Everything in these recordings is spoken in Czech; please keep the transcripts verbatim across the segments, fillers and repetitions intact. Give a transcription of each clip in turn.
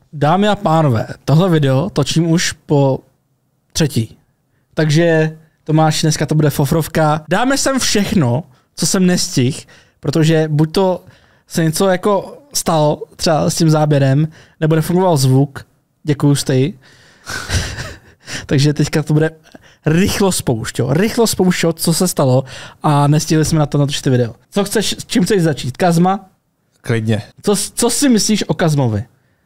Dámy a pánové, tohle video točím už po třetí. Takže Tomáš, dneska to bude fofrovka. Dáme sem všechno, co jsem nestihl, protože buď to se něco jako stalo třeba s tím záběrem, nebo nefungoval zvuk. Děkuju, stej. Takže teďka to bude rychlo spoušť, jo. Rychlo spoušť, co se stalo a nestihli jsme na to natočit video. Co chceš, s čím chceš začít? Kazma? Klidně. Co, co si myslíš o Kazmovi?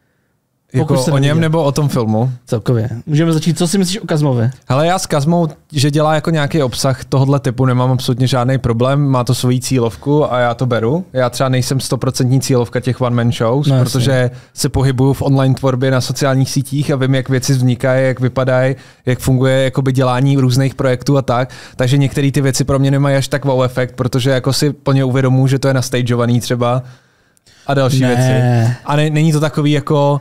Jako o něm nebo o tom filmu? Celkově. Můžeme začít. Co si myslíš o Kazmovi? Hele, já s Kazmou, že dělá jako nějaký obsah tohohle typu, nemám absolutně žádný problém, má to svoji cílovku a já to beru. Já třeba nejsem stoprocentní cílovka těch one-man shows, no, protože se pohybuju v online tvorbě na sociálních sítích a vím, jak věci vznikají, jak vypadají, jak funguje jakoby dělání různých projektů a tak. Takže některé ty věci pro mě nemají až tak wow efekt, protože jako si plně uvědomuji, že to je nastageovaný třeba a další ne. věci. A ne, není to takový jako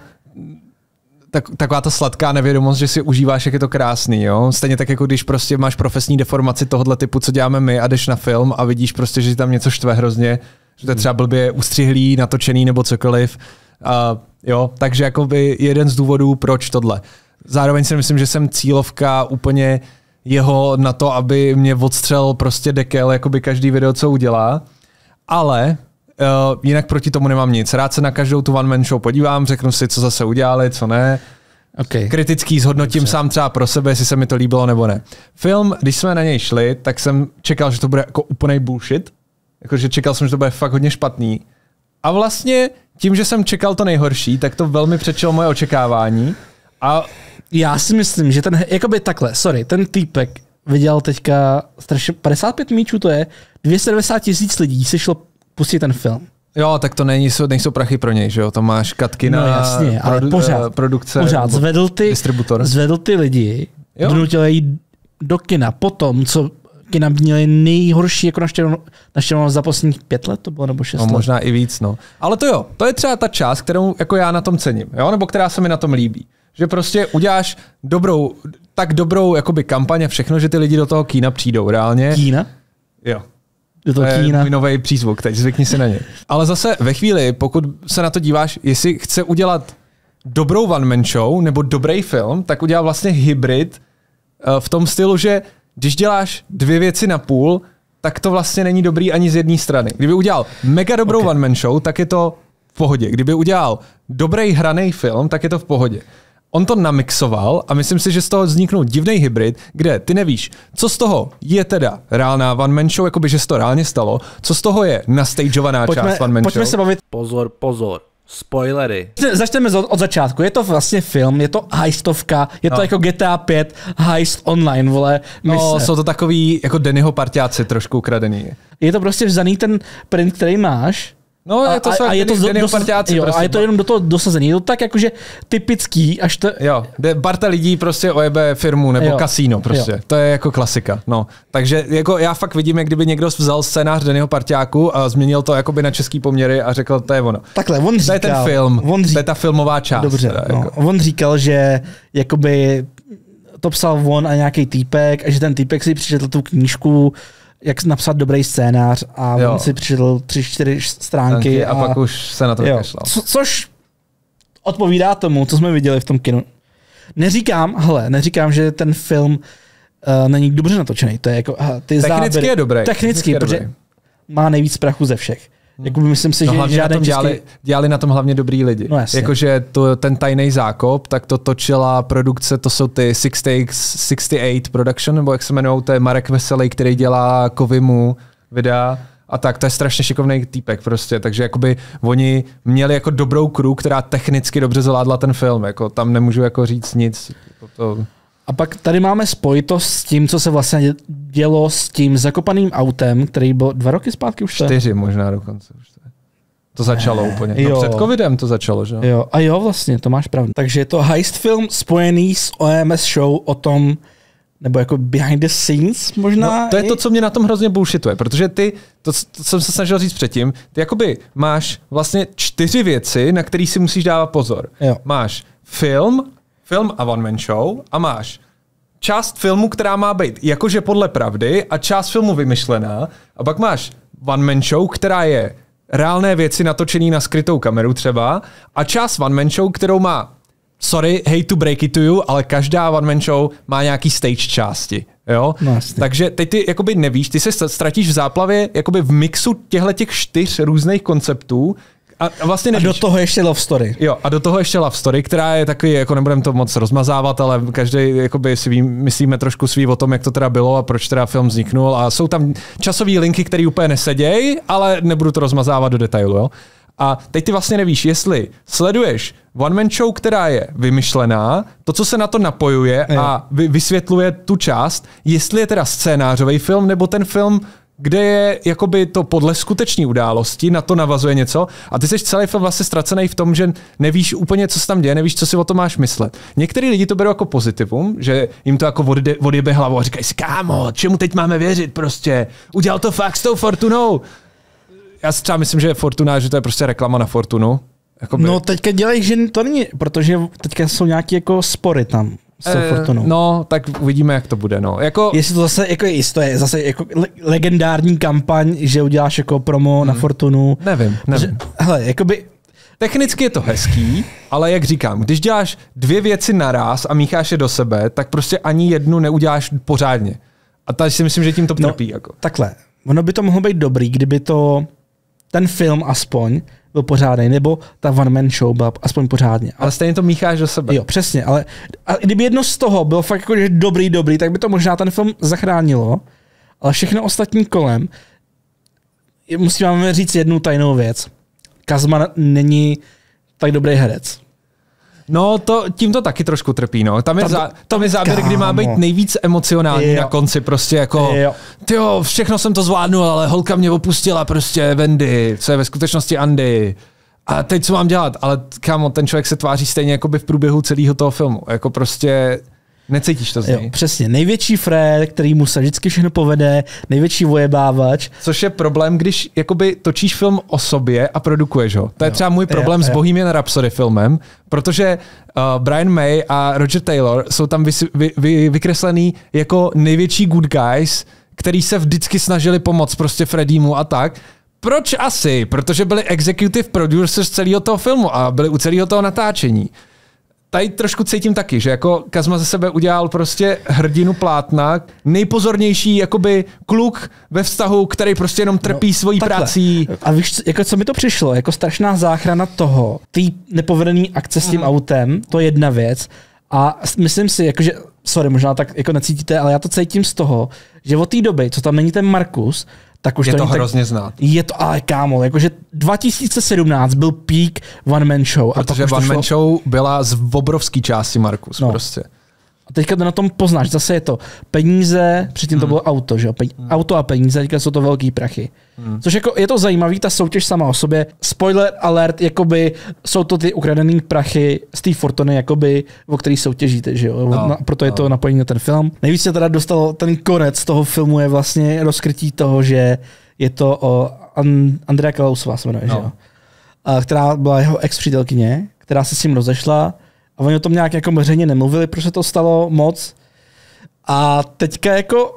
Tak, taková ta sladká nevědomost, že si užíváš, jak je to krásný, jo? Stejně tak, jako když prostě máš profesní deformaci tohohle typu, co děláme my a jdeš na film a vidíš prostě, že tam něco štve hrozně, že to je třeba blbě ustřihlý, natočený nebo cokoliv. Uh, jo, takže jakoby jeden z důvodů, proč tohle. Zároveň si myslím, že jsem cílovka úplně jeho na to, aby mě odstřel prostě dekel, jakoby každý video, co udělá. Ale Uh, jinak proti tomu nemám nic. Rád se na každou tu one-man show podívám, řeknu si, co zase udělali, co ne. Okay. Kritický zhodnotím Dobře. sám třeba pro sebe, jestli se mi to líbilo nebo ne. Film, když jsme na něj šli, tak jsem čekal, že to bude jako úplnej bullshit. Jakože čekal jsem, že to bude fakt hodně špatný. A vlastně tím, že jsem čekal to nejhorší, tak to velmi předčilo moje očekávání. A já si myslím, že ten, jakoby takhle, sorry, ten týpek vydělal teďka strašně padesát pět míčů, to je dvě stě devadesát tisíc lidí se šlo pustit ten film. Jo, tak to nejsou, nejsou prachy pro něj, že jo? To máš katky na no, jasně, ale produ- pořád, produkce. Pořád zvedl ty, distributor. Zvedl ty lidi, donutil jít do kina. Potom, co kina měli nejhorší jako naštěvovanost za posledních pět let, to bylo nebo šest no, let. Možná i víc, no. Ale to jo, to je třeba ta část, kterou jako já na tom cením, jo? Nebo která se mi na tom líbí. Že prostě uděláš dobrou, tak dobrou jakoby kampaň a všechno, že ty lidi do toho kína přijdou reálně. Kína? Jo. Do toho to je kína. můj nový přízvuk, teď zvykni si na něj. Ale zase ve chvíli, pokud se na to díváš, jestli chce udělat dobrou one-man show nebo dobrý film, tak udělá vlastně hybrid v tom stylu, že když děláš dvě věci na půl, tak to vlastně není dobrý ani z jedné strany. Kdyby udělal mega dobrou okay. one-man show, tak je to v pohodě. Kdyby udělal dobrý hraný film, tak je to v pohodě. On to namixoval a myslím si, že z toho vzniknul divný hybrid, kde ty nevíš, co z toho je teda reálná one-man show, jakoby, že se to reálně stalo, co z toho je nastageovaná pojďme, část one-man pojďme show. se bavit. Pozor, pozor. Spoilery. Začneme od, od začátku. Je to vlastně film, je to heistovka, je to no. jako G T A pět heist online, vole. No, jsou to takový jako Dannyho parťáci trošku ukradený. Je to prostě vzaný ten print, který máš. No, je to a, a, je to Dannyho dosaz, parťáci. Jo, prostě, a je to jenom do toho dosazený. Je to tak jakože typický, až to... Jo, parta lidí prostě ojebe firmu nebo jo. kasíno prostě. Jo. To je jako klasika. No. Takže jako já fakt vidím, jak kdyby někdo vzal scénář Dannyho parťáku a změnil to jakoby na český poměry a řekl, to je ono. Takhle, on říkal... To je ten film, on říkal, to je ta filmová část. Dobře, teda, no. jako. On říkal, že jakoby to psal on a nějaký týpek a že ten týpek si přečetl tu knížku, jak napsat dobrý scénář a jo. on si přečetl tři, čtyři stránky. A, a pak už se na to vykašlal. Co, což odpovídá tomu, co jsme viděli v tom kinu. Neříkám, hele, neříkám, že ten film uh, není dobře natočený. To je jako, aha, ty technicky záběry, je dobrý. Technicky, technicky protože má nejvíc prachu ze všech. Jako myslím si, no, že žádný český... dělali, dělali na tom hlavně dobrý lidi. No, jakože to, ten tajný zákop, tak to točila produkce, to jsou ty Six Takes, šedesát osm Production, nebo jak se jmenou, to je Marek Veselý, který dělá Kovimu videa. A tak, to je strašně šikovný týpek prostě, takže jakoby oni měli jako dobrou crew, která technicky dobře zvládla ten film, jako tam nemůžu jako říct nic. Jako to... A pak tady máme spojitost s tím, co se vlastně dělo s tím zakopaným autem, který byl dva roky zpátky už. Čtyři možná dokonce. Už to, to začalo ne, úplně. No před covidem to začalo, že? Jo, a jo, vlastně, to máš pravdu. Takže je to heist film spojený s O M S show o tom, nebo jako behind the scenes možná. No, to je to, co mě na tom hrozně bullshituje, protože ty, to, to jsem se snažil říct předtím, ty jakoby máš vlastně čtyři věci, na které si musíš dávat pozor. Jo. Máš film, film a one man show a máš část filmu, která má být jakože podle pravdy a část filmu vymyšlená a pak máš one man show, která je reálné věci natočený na skrytou kameru třeba a část one man show, kterou má, sorry, hate to break it to you, ale každá one man show má nějaký stage části. Jo? No, takže teď ty jakoby nevíš, ty se ztratíš v záplavě jakoby v mixu těchto těch čtyř různých konceptů a, a vlastně nevíš. A do toho ještě love story. Jo, a do toho ještě love story, která je takový, jako nebudem to moc rozmazávat, ale každý jakoby si ví, myslíme trošku svý o tom, jak to teda bylo a proč teda film vzniknul a jsou tam časové linky, které úplně nesedějí, ale nebudu to rozmazávat do detailu, jo. A teď ty vlastně nevíš, jestli sleduješ one man show, která je vymyšlená, to, co se na to napojuje a vy, vysvětluje tu část, jestli je teda scénářový film, nebo ten film, kde je jakoby to podle skutečné události, na to navazuje něco a ty jsi celý film vlastně ztracený v tom, že nevíš úplně, co se tam děje, nevíš, co si o tom máš myslet. Některý lidi to berou jako pozitivum, že jim to jako odjebe, odjebe hlavu a říkají si, kámo, čemu teď máme věřit prostě, udělal to fakt s tou Fortunou. Já si třeba myslím, že Fortuna, že to je prostě reklama na Fortunu. Jakoby. No teďka dělají, že to není, protože teďka jsou nějaké jako spory tam s tou eh, Fortunou. No, tak uvidíme, jak to bude. No. Jako... Jestli to zase jako jisto je zase jako legendární kampaň, že uděláš jako promo hmm. na Fortunu. Nevím, nevím. Že, hele, jakoby... Technicky je to hezký, ale jak říkám, když děláš dvě věci naraz a mícháš je do sebe, tak prostě ani jednu neuděláš pořádně. A tady si myslím, že tím to trpí. No, jako. Takhle, ono by to mohlo být dobrý, kdyby to ten film aspoň byl pořádný, nebo ta one man show byla aspoň pořádně. Ale stejně to mícháš do sebe. Jo, přesně, ale a kdyby jedno z toho bylo fakt jako, že dobrý, dobrý, tak by to možná ten film zachránilo, ale všechno ostatní kolem, musím vám říct jednu tajnou věc. Kazma není tak dobrý herec. No, to, tím to taky trošku trpí, no. Tam je, tam, zá, tam je záběr, kámo. Kdy má být nejvíc emocionální jo. na konci, prostě jako, jo. tyjo, všechno jsem to zvládnul, ale holka mě opustila, prostě Wendy, co je ve skutečnosti Andy. A teď co mám dělat? Ale kámo, ten člověk se tváří stejně jako by v průběhu celého toho filmu. Jako prostě necítíš to z něj. Jo, přesně. Největší frér, který mu se vždycky všechno povede, největší vojebávač. Což je problém, když jakoby točíš film o sobě a produkuješ ho. To je jo. třeba můj problém jo, jo. s Bohemian Rhapsody filmem, protože uh, Brian May a Roger Taylor jsou tam vy, vy, vy, vykreslený jako největší good guys, který se vždycky snažili pomoct prostě Freddymu a tak. Proč asi? Protože byli executive producers celého toho filmu a byli u celého toho natáčení. Tady trošku cítím taky, že jako Kazma ze sebe udělal prostě hrdinu plátna, nejpozornější jakoby kluk ve vztahu, který prostě jenom trpí no, svojí takhle. prací. A víš, jako co mi to přišlo? Jako strašná záchrana toho, tý nepovedený akce s tím mm. autem, to je jedna věc. A myslím si, jakože, sorry, možná tak jako necítíte, ale já to cítím z toho, že od té doby, co tam není ten Markus, tak už je to, to hrozně tak, znát. Je to, ale kámo, jakože dva tisíce sedmnáct byl peak one man show. Protože one man šlo... show byla z obrovský části Markus no. prostě. A teďka na tom poznáš, zase je to peníze, předtím hmm. to bylo auto, že jo? Pe- hmm. Auto a peníze, teďka jsou to velký prachy. Hmm. Což jako je to zajímavý, ta soutěž sama o sobě. Spoiler alert, jakoby jsou to ty ukradený prachy z té Fortuny, jakoby, o který soutěžíte, že jo? No, na, proto no. je to napojení na ten film. Nejvíc se teda dostalo, ten konec toho filmu je vlastně rozkrytí toho, že je to o And- Andrea Klausová se jmenuje, no. že jo? A, která byla jeho ex-přítelkyně, která se s ním rozešla. A oni o tom nějak jako veřejně nemluvili, protože to stalo moc. A teďka jako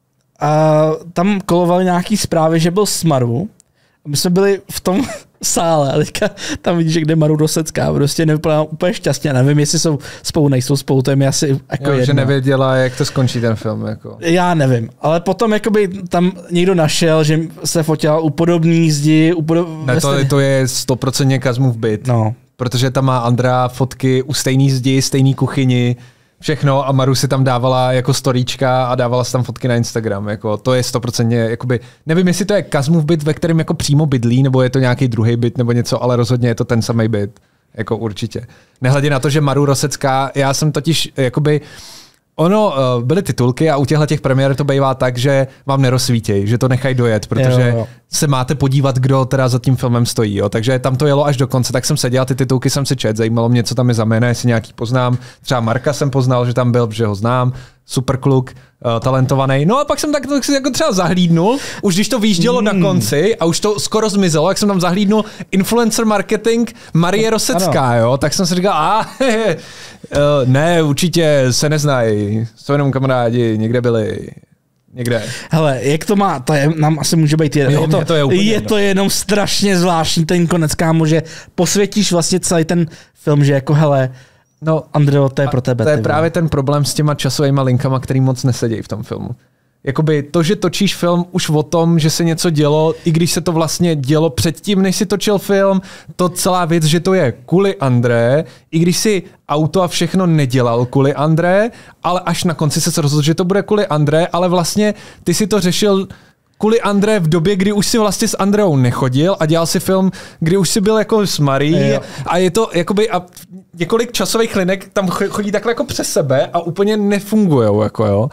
a tam kolovaly nějaký zprávy, že byl s Maru. A my jsme byli v tom sále a teďka tam vidíš, kde Maru Rosecká prostě nevypadá úplně šťastně. Nevím, jestli jsou spolu, nejsou spolu, to je mi asi jako jo, jedno. Že nevěděla, jak to skončí ten film. Jako. Já nevím, ale potom jakoby tam někdo našel, že se fotila u podobný zdi. U podob... Ne, to, to je sto procent Kazmův byt. No. Protože tam má Andrea fotky u stejný zdi, stejný kuchyni, všechno a Maru si tam dávala jako storíčka a dávala si tam fotky na Instagram. Jako, to je sto procent, jakoby, nevím, jestli to je Kazmův byt, ve kterém jako přímo bydlí, nebo je to nějaký druhý byt nebo něco, ale rozhodně je to ten samý byt. Jako určitě. Nehledě na to, že Maru Rosecká, já jsem totiž jakoby ono, byly titulky a u těchto těch premiér to bývá tak, že vám nerozsvítějí, že to nechají dojet, protože jo, jo. se máte podívat, kdo teda za tím filmem stojí. Jo. Takže tam to jelo až do konce, tak jsem seděl, ty titulky jsem si čet, zajímalo mě, co tam je za jména, jestli nějaký poznám. Třeba Marka jsem poznal, že tam byl, že ho znám, super kluk, uh, talentovaný. No a pak jsem tak to jako třeba zahlídnul, už když to vyjíždělo mm. na konci a už to skoro zmizelo, jak jsem tam zahlídnul influencer marketing Marie Rosecká, jo, tak jsem si říkal, a Uh, ne, určitě se neznají, jsou jenom kamarádi, někde byli. někde. Hele, jak to má, to je, nám asi může být jeden. Jo, je, to, to je, úplně je to jenom strašně zvláštní ten konec, kámo, že posvětíš vlastně celý ten film, že jako hele, no, Andreo, to je pro tebe. To je právě ten problém s těma časovými linkama, který moc nesedějí v tom filmu. Jakoby to, že točíš film už o tom, že se něco dělo, i když se to vlastně dělo předtím, než si točil film, to celá věc, že to je kvůli André, i když si auto a všechno nedělal kvůli André, ale až na konci se rozhodl, že to bude kvůli André, ale vlastně ty si to řešil kvůli André v době, kdy už si vlastně s Andreou nechodil a dělal si film, kdy už si byl jako s Marí a je to jakoby a několik časových linek tam chodí takhle jako přes sebe a úplně nefungujou, jako jo.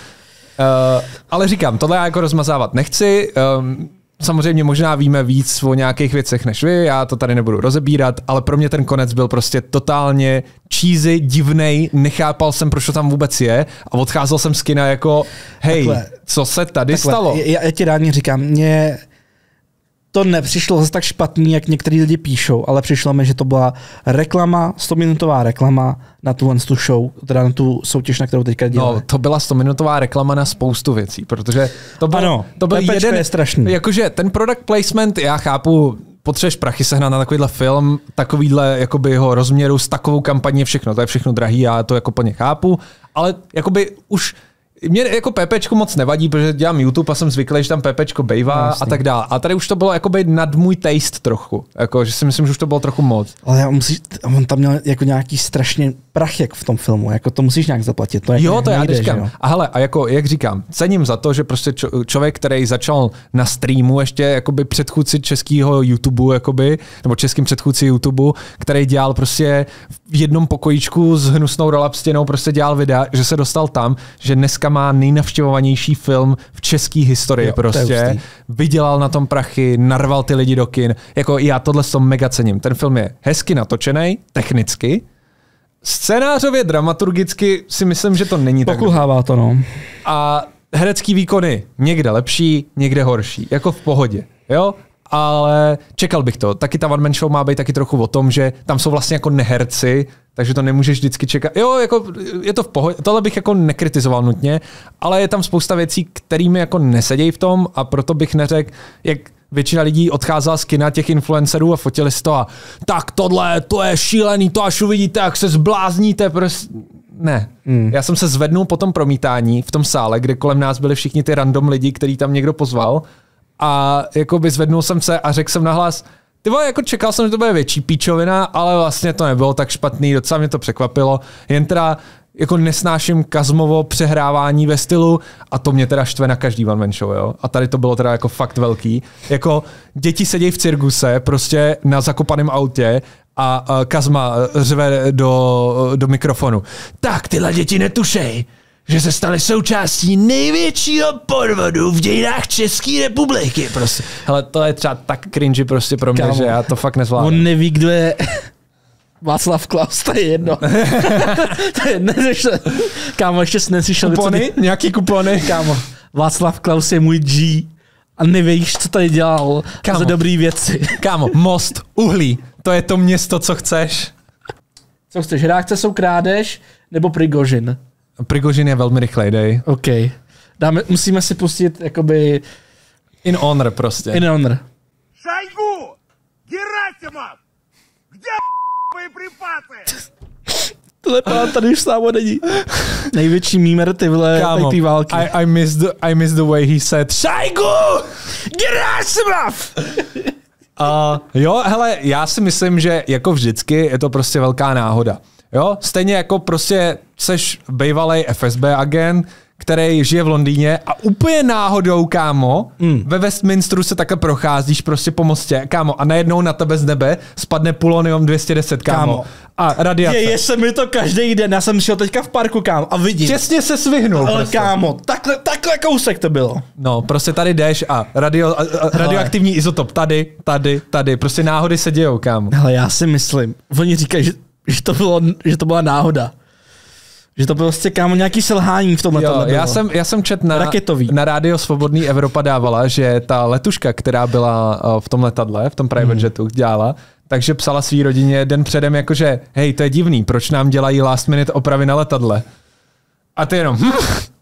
Uh, ale říkám, tohle já jako rozmazávat nechci. Um, samozřejmě možná víme víc o nějakých věcech než vy, já to tady nebudu rozebírat, ale pro mě ten konec byl prostě totálně cheesy, divnej, nechápal jsem, proč to tam vůbec je a odcházel jsem z kina jako hej, takhle, co se tady takhle, stalo? Já, já ti rád říkám, mě to nepřišlo zase tak špatný, jak některý lidi píšou, ale přišlo mi, že to byla reklama, stominutová reklama na tu, tu show, teda na tu soutěž, na kterou teďka děláme. No, to byla stominutová reklama na spoustu věcí, protože to byl, ano, to byl jeden, je strašný. Jakože ten product placement, já chápu, potřebuješ prachy sehnat na takovýhle film, takovýhle jakoby jeho rozměru, s takovou kampaní všechno, to je všechno drahý, já to jako plně chápu, ale jakoby už mě jako PPčko moc nevadí, protože dělám YouTube a jsem zvyklý, že tam PPčko bejvá no, a tak dále. A tady už to bylo jakoby nad můj taste trochu. Jako, že si myslím, že už to bylo trochu moc. Ale já musíš, on tam měl jako nějaký strašně prach jak v tom filmu. Jako to musíš nějak zaplatit. To jo, to nejde, já říkám. A hele, a jako, jak říkám, cením za to, že prostě čo, člověk, který začal na streamu ještě jakoby předchůdci českého YouTube, jakoby, nebo českým předchůdci YouTube, který dělal prostě v jednom pokojíčku s hnusnou rolapstěnou, prostě dělal videa, že se dostal tam, že dneska má nejnavštěvovanější film v české historii, jo, prostě. Vydělal na tom prachy, narval ty lidi do kin. Jako já tohle s tom mega cením. Ten film je hezky natočený, technicky. Scénářově, dramaturgicky si myslím, že to není tak. Pokulhává to, no. A herecký výkony někde lepší, někde horší. Jako v pohodě. Jo? Ale čekal bych to. Taky ta One Man Show má být taky trochu o tom, že tam jsou vlastně jako neherci, takže to nemůžeš vždycky čekat. Jo, jako je to v pohodě. Tohle bych jako nekritizoval nutně, ale je tam spousta věcí, kterými jako nesedějí v tom a proto bych neřekl, jak většina lidí odcházela z kina těch influencerů a fotili si to a tak tohle, to je šílený, to až uvidíte, jak se zblázníte, prostě ne. Mm. Já jsem se zvednul po tom promítání v tom sále, kde kolem nás byli všichni ty random lidi, který tam někdo pozval. A jako by zvednul jsem se a řekl jsem nahlas, ty vole, jako čekal jsem, že to bude větší píčovina, ale vlastně to nebylo tak špatný, docela mě to překvapilo. Jen teda jako nesnáším Kazmovo přehrávání ve stylu a to mě teda štve na každý One Man Show, jo. A tady to bylo teda jako fakt velký. Jako děti sedějí v cirkuse, prostě na zakopaném autě a Kazma řve do, do mikrofonu. Tak tyhle děti netušej, že se staly součástí největšího podvodu v dějinách České republiky. Prostě. Hele, to je třeba tak cringy prostě pro mě, Kámo, že já to fakt nezvládnu. On neví, kdo je Václav Klaus, to je jedno. To je nezešel. Kámo, ještě jsi neslyšel. Kupony? Co... Nějaký kupony? Kámo, Václav Klaus je můj G a nevíš, co tady dělal Kámo. Za dobrý věci. Kámo, Most, Uhlí, to je to město, co chceš. Co chceš, reakce jsou krádež nebo Prigožin? Prigožin je velmi rychlej, dej. OK. Dáme, musíme si pustit jakoby... In honor prostě. In honor. Šajgu! Gerasimov! Kde bojepripasy? Tohle pán tady už sámo není. Největší mímer ty vole té války. I, I, miss the, I miss the way he said Šajgu! Gerasimov! uh, jo, hele, já si myslím, že jako vždycky je to prostě velká náhoda. Jo, stejně jako prostě seš bývalej F S B agent, který žije v Londýně a úplně náhodou, kámo, mm. ve Westminsteru se takhle procházíš prostě po mostě, kámo, a najednou na tebe z nebe spadne polonium dvě stě deset, kámo. kámo. A radiace. Děje se mi to každý den, já jsem šel teďka v parku, kámo, a vidím. Čestně se svihnul. Ale prostě. Kámo, takhle, takhle kousek to bylo. No, prostě tady jdeš a, radio, a, a radioaktivní izotop tady, tady, tady, prostě náhody se dějou, kámo. Hele, já si myslím, oni říkají, že Že to, bylo, že to byla náhoda. Že to bylo prostě, kámo, nějaký selhání v tomhle. Jo, já jsem, já jsem čet na, na Rádio Svobodný Evropa dávala, že ta letuška, která byla v tom letadle, v tom private hmm. jetu dělala, takže psala svý rodině den předem jakože hej, to je divný, proč nám dělají last minute opravy na letadle? A ty jenom, hm,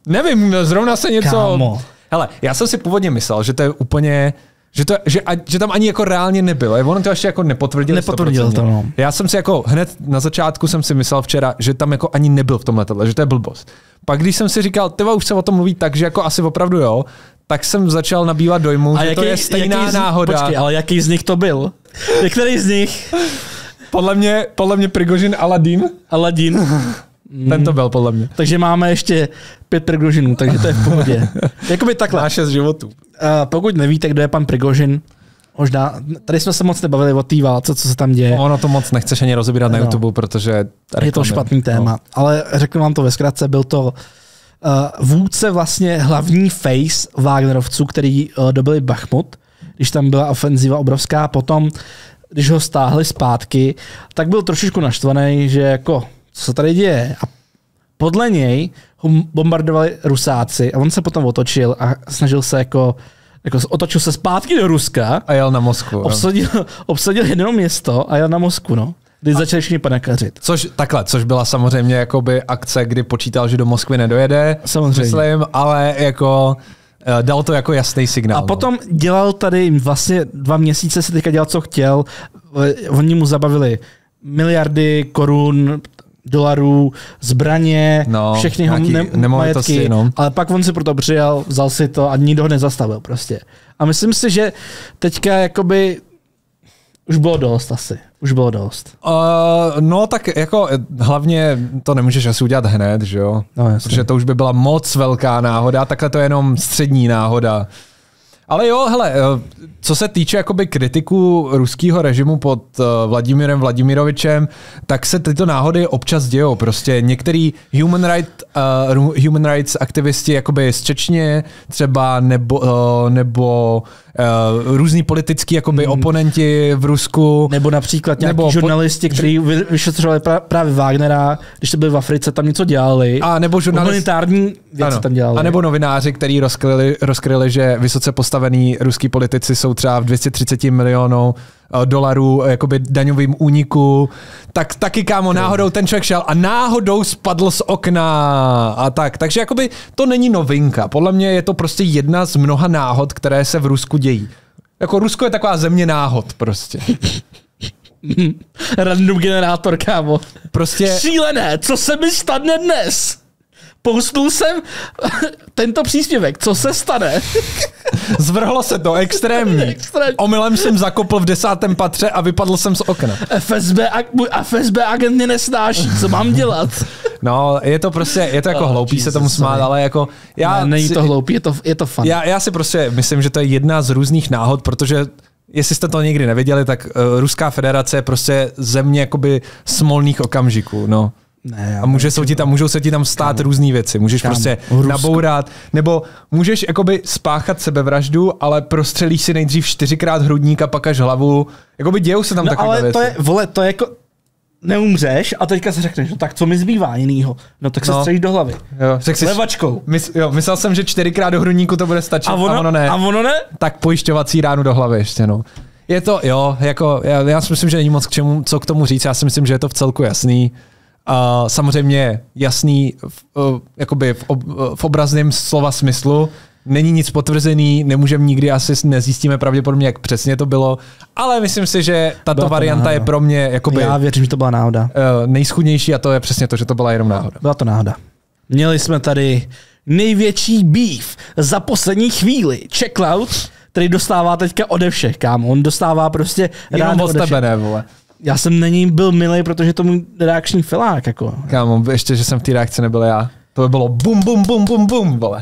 Nevím, zrovna se něco... Kámo. Hele, já jsem si původně myslel, že to je úplně... Že, to, že, a, že tam ani jako reálně nebylo. Ono to ještě jako nepotvrdil. Nepotvrdil to, no. Já jsem si jako hned na začátku jsem si myslel včera, že tam jako ani nebyl v tom letadle, že to je blbost. Pak když jsem si říkal, tyva, už se o tom mluví tak, že jako asi opravdu jo, tak jsem začal nabývat dojmu, a že jaký, to je stejná jaký z, náhoda. Počkej, ale jaký z nich to byl? Který z nich? Podle mě, podle mě Prigožin Aladin. Aladin. Ten to byl, podle mě. Takže máme ještě pět Prigožinů, takže to je v pohodě. Jakoby takhle. Má šest životů. Uh, pokud nevíte, kdo je pan Prigožin, možná, tady jsme se moc nebavili o té válce, co se tam děje. Ono to moc nechceš ani rozebírat no. na YouTube, protože... Je to špatný téma, no. Ale řeknu vám to ve zkratce, byl to uh, vůdce vlastně hlavní face Wagnerovců, který uh, dobili Bachmut, když tam byla ofenziva obrovská, potom, když ho stáhli zpátky, tak byl trošičku naštvaný, že jako, co se tady děje. A podle něj ho bombardovali Rusáci a on se potom otočil a snažil se jako, jako otočil se zpátky do Ruska. A jel na Moskvu. Obsadil, obsadil jedno město a jel na Moskvu, no. Když a začali všichni panikařit. Což takhle, což byla samozřejmě jakoby akce, kdy počítal, že do Moskvy nedojede. Samozřejmě. Myslím, ale jako dal to jako jasný signál. A potom dělal tady vlastně dva měsíce, se teďka dělal, co chtěl. Oni mu zabavili miliardy korun, dolarů, zbraně, no, všechny jeho ne- majetky, no. Ale pak on si proto přijal, vzal si to a nikdo ho nezastavil prostě. A myslím si, že teďka jakoby už bylo dost asi. Už bylo dost. Uh, no tak jako hlavně to nemůžeš asi udělat hned, že jo? No, protože to už by byla moc velká náhoda, takhle to je jenom střední náhoda. Ale jo, hele, co se týče jakoby kritiků ruského režimu pod Vladimirem Vladimirovičem, tak se tyto náhody občas dějou. Prostě některý human, right, uh, human rights aktivisti jakoby z Čečně třeba nebo, uh, nebo uh, různí politický jakoby hmm. oponenti v Rusku. Nebo například nějaký nebo žurnalisti, kteří vyšetřovali právě Wagnera, když to byli v Africe, tam něco dělali. A nebo žurnalisti. Humanitární věci ano. tam dělali. A nebo novináři, kteří rozkryli, rozkryli, že vysoce postavení ruský politici jsou třeba v dvě stě třicet milionů dolarů jakoby daňovým úniku, tak taky kámo, náhodou ten člověk šel a náhodou spadl z okna a tak. Takže jakoby to není novinka. Podle mě je to prostě jedna z mnoha náhod, které se v Rusku dějí. Jako Rusko je taková země náhod prostě. Random generátor, kámo. Prostě... Šílené, co se mi stane dnes? Postnul jsem tento příspěvek, co se stane? Zvrhlo se to, extrémní. extrémní. Omylem jsem zakopl v desátém patře a vypadl jsem z okna. F S B, můj F S B agent mě nesnáší, co mám dělat? No, je to prostě, je to jako oh, hloupý Jesus, se tomu smát, sorry. Ale jako... Já ne, není si, to hloupý, je to, je to fun. Já, já si prostě myslím, že to je jedna z různých náhod, protože jestli jste to někdy nevěděli, tak uh, Ruská federace je prostě země jakoby smolných okamžiků, no. Ne, a může se ti tam, můžou se ti tam stát různé věci. Můžeš Kámo. prostě nabourat, nebo můžeš jakoby spáchat sebevraždu, ale prostřelíš si nejdřív čtyřikrát hrudník a pak až hlavu. Jakoby dějou se tam no, takové ale věci. To je, vole, to je jako neumřeš a teďka si řekneš, no tak co mi zbývá jinýho? No tak se no. střelíš do hlavy. Jo, řek Levačkou. Mys, jo, myslel jsem, že čtyřikrát do hrudníku to bude stačit. A ono, a ono ne. A ono ne? Tak pojišťovací ránu do hlavy ještě, no. Je to, jo, jako, já, já si myslím, že není moc k čemu, co k tomu říct. Já si myslím, že je to v celku jasný. Uh, samozřejmě jasný v, uh, jakoby v, ob, uh, v obrazném slova smyslu. Není nic potvrzený, nemůžeme nikdy, asi nezjistíme pravděpodobně, jak přesně to bylo, ale myslím si, že tato byla varianta náhoda. Je pro mě jakoby, já věřím, že to byla náhoda. Uh, nejschudnější a to je přesně to, že to byla jenom náhoda. Byla to náhoda. Měli jsme tady největší beef za poslední chvíli. Checkloud, který dostává teďka ode všech, kámo. On dostává prostě jenom od tebe, ne, vole. Já jsem na ní byl milej, protože to můj reakční filák, jako. Kámo, ještě, že jsem v té reakci nebyl já. To by bylo bum, bum, bum, bum, bum, vole.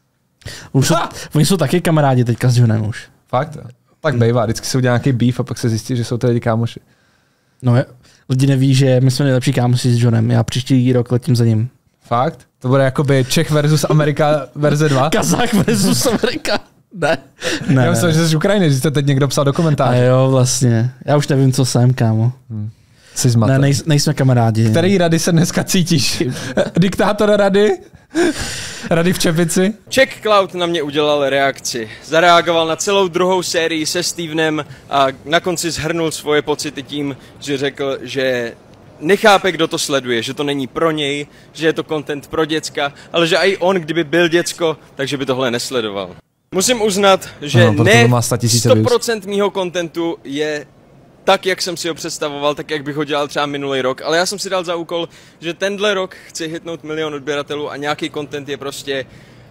Už jsou, oni jsou taky kamarádi teďka s Johnem už. Fakt? Tak bejvá, vždycky se udělá nějaký beef a pak se zjistí, že jsou to lidi kámoši. No, lidi neví, že my jsme nejlepší kámoši s Johnem. Já příští rok letím za ním. Fakt? To bude jakoby Čech versus Amerika verze dva? Kazach versus Amerika. Ne. ne Já myslím, že jsi z Ukrajiny, že jste teď někdo psal do komentářů. A jo, vlastně. Já už nevím, co jsem, kámo. Hmm. Jsi zmaten. Ne, nej, nejsme kamarádi. Který rady se dneska cítíš? Diktátor rady? Rady v čepici? Checkcloud na mě udělal reakci. Zareagoval na celou druhou sérii se Stevenem a na konci shrnul svoje pocity tím, že řekl, že nechápe, kdo to sleduje, že to není pro něj, že je to content pro děcka, ale že i on, kdyby byl děcko, takže by tohle nesledoval. Musím uznat, že no, ne sto procent mýho kontentu je tak, jak jsem si ho představoval, tak, jak bych ho dělal třeba minulý rok, ale já jsem si dal za úkol, že tenhle rok chci hitnout milion odběratelů a nějaký content je prostě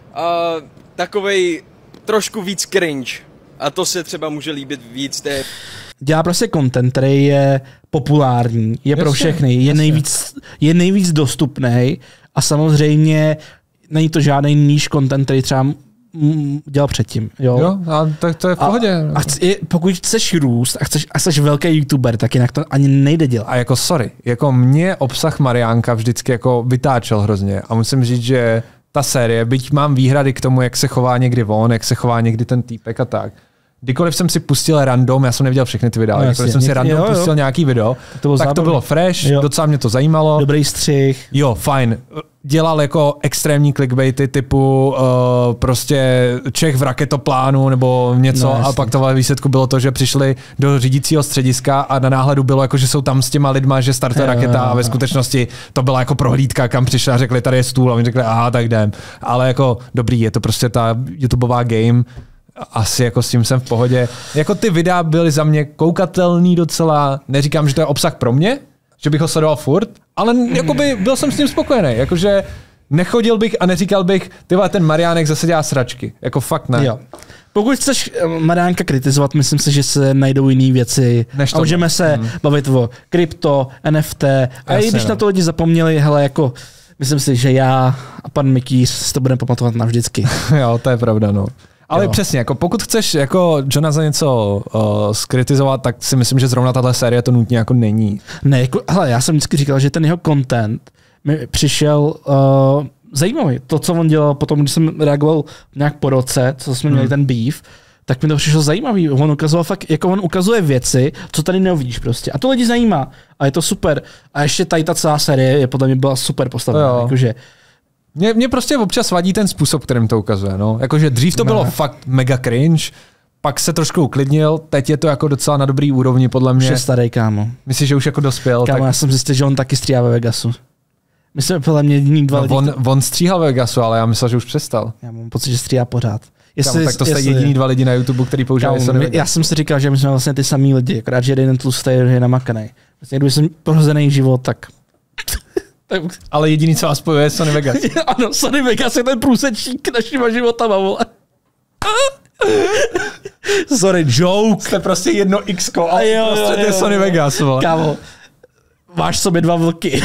uh, takovej trošku víc cringe. A to se třeba může líbit víc té... Dělá prostě content, který je populární, je jasně, pro všechny, je nejvíc, je nejvíc dostupný a samozřejmě není to žádný níž content, který třeba dělal předtím. Jo, jo a tak to je v pohodě. A, a chci, pokud chceš růst a chceš, a chceš velký youtuber, tak jinak to ani nejde dělat. A jako sorry, jako mě obsah Mariánka vždycky jako vytáčel hrozně a musím říct, že ta série, byť mám výhrady k tomu, jak se chová někdy on, jak se chová někdy ten týpek a tak. Kdykoliv jsem si pustil random, já jsem neviděl všechny ty videa, no, kdykoliv jsem si random jo, jo. pustil nějaký video, tak to bylo, tak to bylo fresh, jo. docela mě to zajímalo. Dobrý střih. Jo, fajn. Dělal jako extrémní clickbaity typu uh, prostě Čech v raketoplánu nebo něco no, a pak to ve výsledku bylo to, že přišli do řídícího střediska a na náhledu bylo jako, že jsou tam s těma lidma, že startuje jo, raketa jo, jo. a ve skutečnosti to byla jako prohlídka, kam přišli a řekli, tady je stůl a oni řekli, aha, tak jdem. Ale jako dobrý, je to prostě ta YouTubeová game, asi jako s tím jsem v pohodě. Jako ty videa byly za mě koukatelný docela, neříkám, že to je obsah pro mě, že bych ho sledoval furt, ale jakoby byl jsem s tím spokojený, jakože nechodil bych a neříkal bych, ty vole, ten Mariánek zase dělá sračky, jako fakt ne. Jo. Pokud chceš Mariánka kritizovat, myslím si, že se najdou jiné věci a můžeme se hmm. bavit o krypto, N F T a i když no. na to lidi zapomněli, hele, jako myslím si, že já a pan Mikýř si to budeme pamatovat navždycky. Jo, to je pravda, no. Ale jo. přesně, jako pokud chceš jako Johna za něco uh, skritizovat, tak si myslím, že zrovna tahle série to nutně jako není. Ne, jako, hele, já jsem vždycky říkal, že ten jeho content mi přišel uh, zajímavý. To, co on dělal potom, když jsem reagoval nějak po roce, co jsme hmm. měli ten beef, tak mi to přišlo zajímavý. On ukazoval fakt, jako on ukazuje věci, co tady neuvidíš prostě. A to lidi zajímá. A je to super. A ještě tady ta celá série je podle mě byla super postavená. Jakože Mě, mě prostě občas vadí ten způsob, kterým to ukazuje. No. Jakože dřív to bylo ne. fakt mega cringe, pak se trošku uklidnil, teď je to jako docela na dobrý úrovni, podle mě. Už je starý, kámo. Myslíš, že už jako dospěl? Kámo, tak... já jsem zjistil, že on taky stříhá ve Vegasu. Myslím, podle mě jediný dva no, lidi. On, on stříhal ve Vegasu, ale já myslel, že už přestal. Já mám pocit, že stříhá pořád. Jestli, kámo, tak to jste jediný dva lidi na YouTube, který používají Sony Vegas. Já jsem si říkal, že my jsme vlastně ty samý lidi, akorát, že jeden tlustý je namakanej. Vlastně, kdyby jsem prohozený život, tak... Ale jediný, co vás spojuje, je Sony Vegas. Ano, Sony Vegas je ten průsečník našima životama, vole. Sorry, joke. Jste prostě jedno X-ko a jo, prostě jo, to je Sony Vegas, vole. Kámo, máš sobě dva vlky.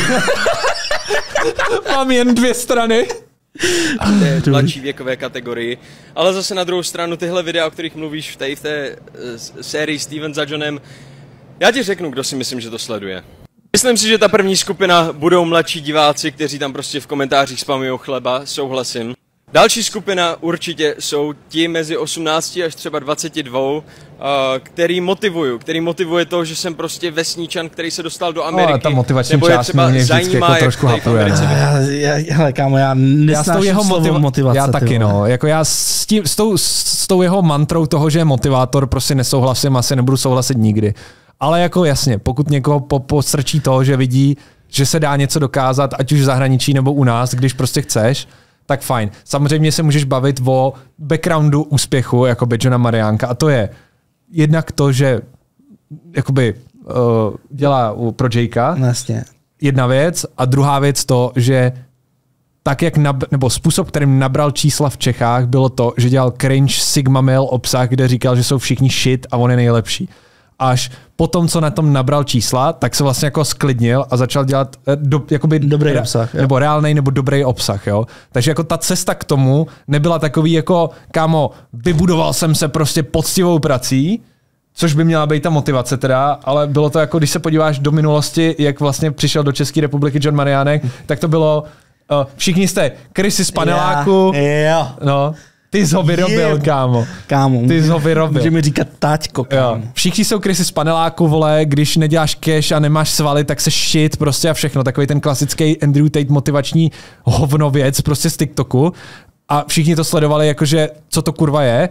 Mám jen dvě strany. A v té mladší věkové kategorii. Ale zase na druhou stranu tyhle videa, o kterých mluvíš v té, v té uh, sérii Steven za Johnem, já ti řeknu, kdo si myslím, že to sleduje. Myslím si, že ta první skupina budou mladší diváci, kteří tam prostě v komentářích spamujou chleba, souhlasím. Další skupina určitě jsou ti mezi osmnácti až třeba dvaceti dvou, uh, který motivuju, který motivuje to, že jsem prostě vesničan, který se dostal do Ameriky. No, ta motivační nebo je třeba zajímá, jako trošku jak hapuje, no. já, já, hele, kámo, já nesnáším jeho motiva- motivace. Já taky, no. Jako já s, tím, s, tou, s tou jeho mantrou toho, že je motivátor, prostě nesouhlasím, asi nebudu souhlasit nikdy. Ale jako jasně, pokud někoho po, posrčí to, že vidí, že se dá něco dokázat, ať už v zahraničí nebo u nás, když prostě chceš, tak fajn. Samozřejmě se můžeš bavit o backgroundu úspěchu, jako by Johna Mariánka, a to je jednak to, že jakoby uh, dělá pro Jakea, vlastně. Jedna věc, a druhá věc to, že tak jak nab, nebo způsob, kterým nabral čísla v Čechách, bylo to, že dělal cringe Sigma Mail obsah, kde říkal, že jsou všichni shit a on je nejlepší. Až potom, co na tom nabral čísla, tak se vlastně jako sklidnil a začal dělat do, jakoby dobrý re, obsah, jo. nebo reálnej nebo dobrý obsah. Jo? Takže jako ta cesta k tomu nebyla takový jako, kámo, vybudoval jsem se prostě poctivou prací, což by měla být ta motivace teda, ale bylo to jako, když se podíváš do minulosti, jak vlastně přišel do České republiky John Mariánek, tak to bylo, uh, všichni jste krysy z paneláku, yeah, yeah. no. Ty jsi ho vyrobil, yeah. kámo. Kámo. Ty jsi ho vyrobil. Může mi říkat táťko, kámo. Jo. Všichni jsou krysy z paneláku, vole, když neděláš cash a nemáš svaly, tak se shit prostě a všechno. Takový ten klasický Andrew Tate motivační hovnověc prostě z TikToku. A všichni to sledovali, jakože co to kurva je.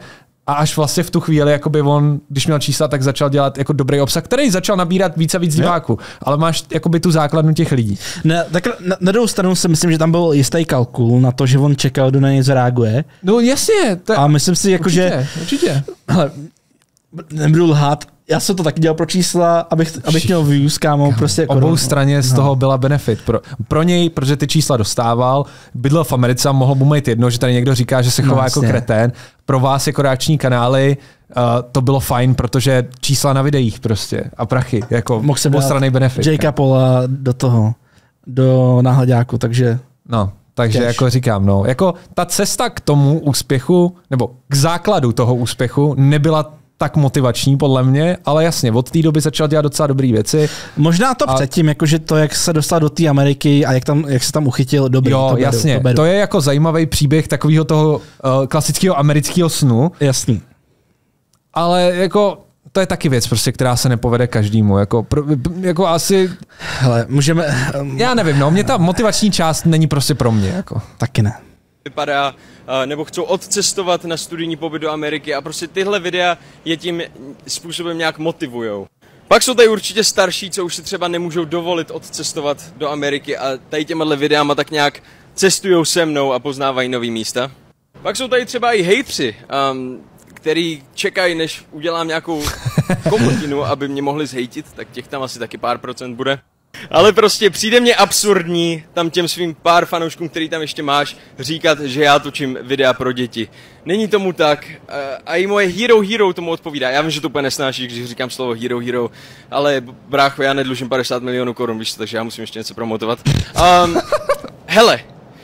A až vlastně v tu chvíli, jakoby on, když měl čísla, tak začal dělat jako dobrý obsah, který začal nabírat víc a víc diváků. Ale máš jakoby tu základnu těch lidí. Ne, tak na, na druhou stranu si myslím, že tam byl jistý kalkul na to, že on čekal, kdo na něj zareaguje. No jasně. To... A myslím si, jako, určitě, že... Určitě. Hele, nebudu lhát, já jsem to taky dělal pro čísla, abych, abych měl views, kámo, prostě... Obou korun, straně z no. toho byla benefit. Pro, pro něj, protože ty čísla dostával, bydlel v Americe a mohl mu mít jedno, že tady někdo říká, že se chová no, jako kretén. Pro vás jako reakční kanály uh, to bylo fajn, protože čísla na videích prostě a prachy, jako mohl se oboustraný benefit. Jakea Paula do toho, do náhledáku, takže... No, takže Cash. jako říkám, no, jako ta cesta k tomu úspěchu, nebo k základu toho úspěchu nebyla tak motivační podle mě, ale jasně, od té doby začal dělat docela dobré věci. Možná to a... předtím, jakože to, jak se dostal do té Ameriky a jak, tam, jak se tam uchytil, dobrý. Jo, to beru, jasně, to, beru. to je jako zajímavý příběh takového toho uh, klasického amerického snu. Jasný. Ale jako to je taky věc, prostě, která se nepovede každému. Jako, pro, jako asi... Hele, můžeme... Um... Já nevím, no, mě ta motivační část není prostě pro mě. Jako. Taky ne. Vypadá, nebo chcou odcestovat na studijní pobyt do Ameriky a prostě tyhle videa je tím způsobem nějak motivujou. Pak jsou tady určitě starší, co už si třeba nemůžou dovolit odcestovat do Ameriky a tady těmahle videama tak nějak cestujou se mnou a poznávají nový místa. Pak jsou tady třeba i hejtři, um, který čekají, než udělám nějakou komotinu, aby mě mohli zhejtit, tak těch tam asi taky pár procent bude. Ale prostě přijde mně absurdní tam těm svým pár fanouškům, který tam ještě máš, říkat, že já točím videa pro děti. Není tomu tak a i moje Hero Hero tomu odpovídá. Já vím, že to úplně nesnášíš, když říkám slovo Hero Hero, ale brácho, já nedlužím padesát milionů korun, víš, takže já musím ještě něco promotovat. Um, hele,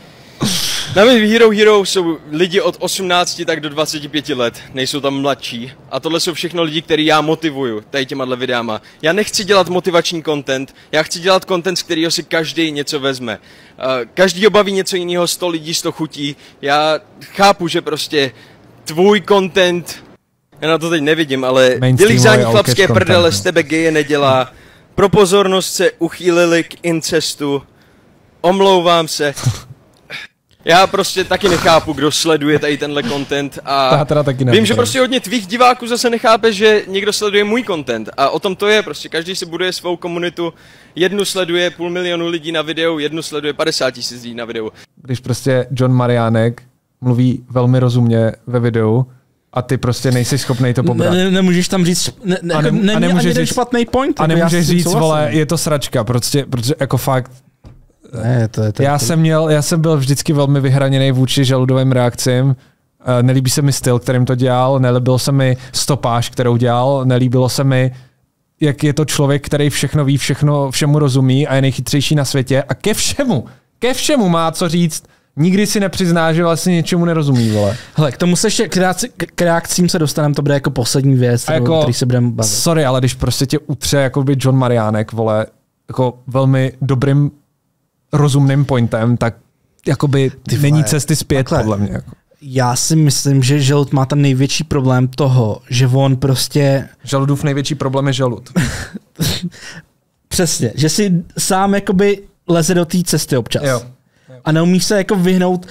na mém Hero Hero jsou lidi od osmnácti tak do dvaceti pěti let, nejsou tam mladší. A tohle jsou všechno lidi, který já motivuju, tady těmahle videama. Já nechci dělat motivační content, já chci dělat content, z kterého si každý něco vezme. Každý baví něco jiného, sto lidí, sto chutí. Já chápu, že prostě tvůj content, já na to teď nevidím, ale vylízání chlapské prdele z tebe geje nedělá. Pro pozornost se uchýlili k incestu. Omlouvám se. Já prostě taky nechápu, kdo sleduje tady tenhle content a taky vím, že prostě hodně tvých diváků zase nechápe, že někdo sleduje můj content a o tom to je, prostě každý si buduje svou komunitu, jednu sleduje půl milionu lidí na videu, jednu sleduje padesát tisíc lidí na videu. Když prostě John Mariánek mluví velmi rozumně ve videu a ty prostě nejsi schopnej to pobrat. Ne, ne, nemůžeš tam říct, ne, ne, a, ne, ne, a nemůžeš říct špatný point. A nemůžeš říct, vole, je to sračka, prostě, protože jako fakt. Ne, to je, to je, já, to... jsem měl, já jsem byl vždycky velmi vyhraněný vůči žaludovým reakcím. Nelíbí se mi styl, kterým to dělal, nelíbil se mi stopáž, kterou dělal, nelíbilo se mi, jak je to člověk, který všechno ví, všechno, všemu rozumí a je nejchytřejší na světě a ke všemu, ke všemu má co říct. Nikdy si nepřizná, že vlastně něčemu nerozumí, vole. Hele, k tomu se ještě k, reakci, k reakcím se dostaneme, to bude jako poslední věc, jako, který se budeme bavit. Sorry, ale když prostě tě utře jakoby John Mariánek, vole, jako velmi dobrým rozumným pointem, tak jakoby Ty není vole, cesty zpět, takhle, podle mě. Jako. Já si myslím, že žalud má ten největší problém toho, že on prostě... Žaludův největší problém je žalud. Přesně, že si sám jakoby leze do té cesty občas. Jo. A neumí se jako vyhnout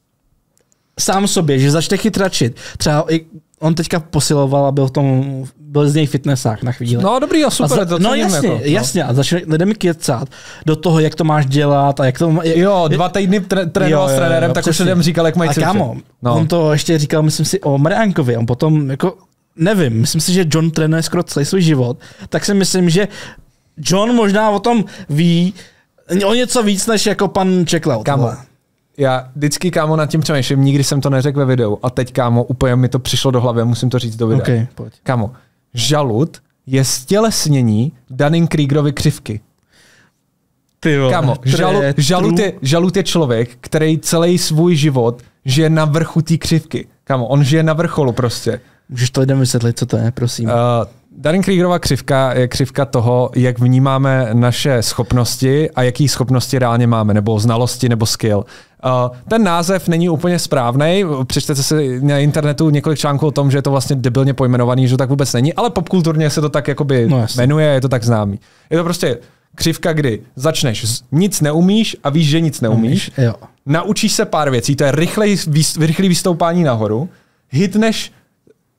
sám sobě, že začne chytračit. Třeba on teďka posiloval a byl v tom, byl z něj fitnessák na chvíli. No dobrý, jo, super. Za, to no jasně, jako, no. jasně. A začne lidem kecat do toho, jak to máš dělat a jak to... Jak, jo, dva týdny trénoval s trenérem, tak už lidem říkal, jak mají cvičit. A kámo, no. On to ještě říkal, myslím si, o Mariánkovi. On potom jako, nevím, myslím si, že John trénuje skoro celý svůj život. Tak si myslím, že John možná o tom ví o něco víc, než jako pan Checkloud. Kámo, já vždycky, kámo, nad tím přemýšlím, nikdy jsem to neřekl ve videu a teď, kámo, úplně mi to přišlo do hlavy, musím to říct do videa. Okay, pojď. Kámo, žalud je stělesnění Dunning-Kriegerovy křivky. Ty vole, kámo, žalu, je žalud, je, žalud je člověk, který celý svůj život žije na vrchu té křivky. Kámo, on žije na vrcholu prostě. Můžeš to lidem vysvětlit, co to je, prosím. Uh, Dunning-Kriegerova křivka je křivka toho, jak vnímáme naše schopnosti a jaký schopnosti reálně máme, nebo znalosti, nebo skill. Uh, ten název není úplně správnej, přečtete si na internetu několik článků o tom, že je to vlastně debilně pojmenovaný, že to tak vůbec není, ale popkulturně se to tak jakoby no, jmenuje, je to tak známý. Je to prostě křivka, kdy začneš, nic neumíš a víš, že nic neumíš, jo. Naučíš se pár věcí, to je rychlej, rychlý vystoupání nahoru, hitneš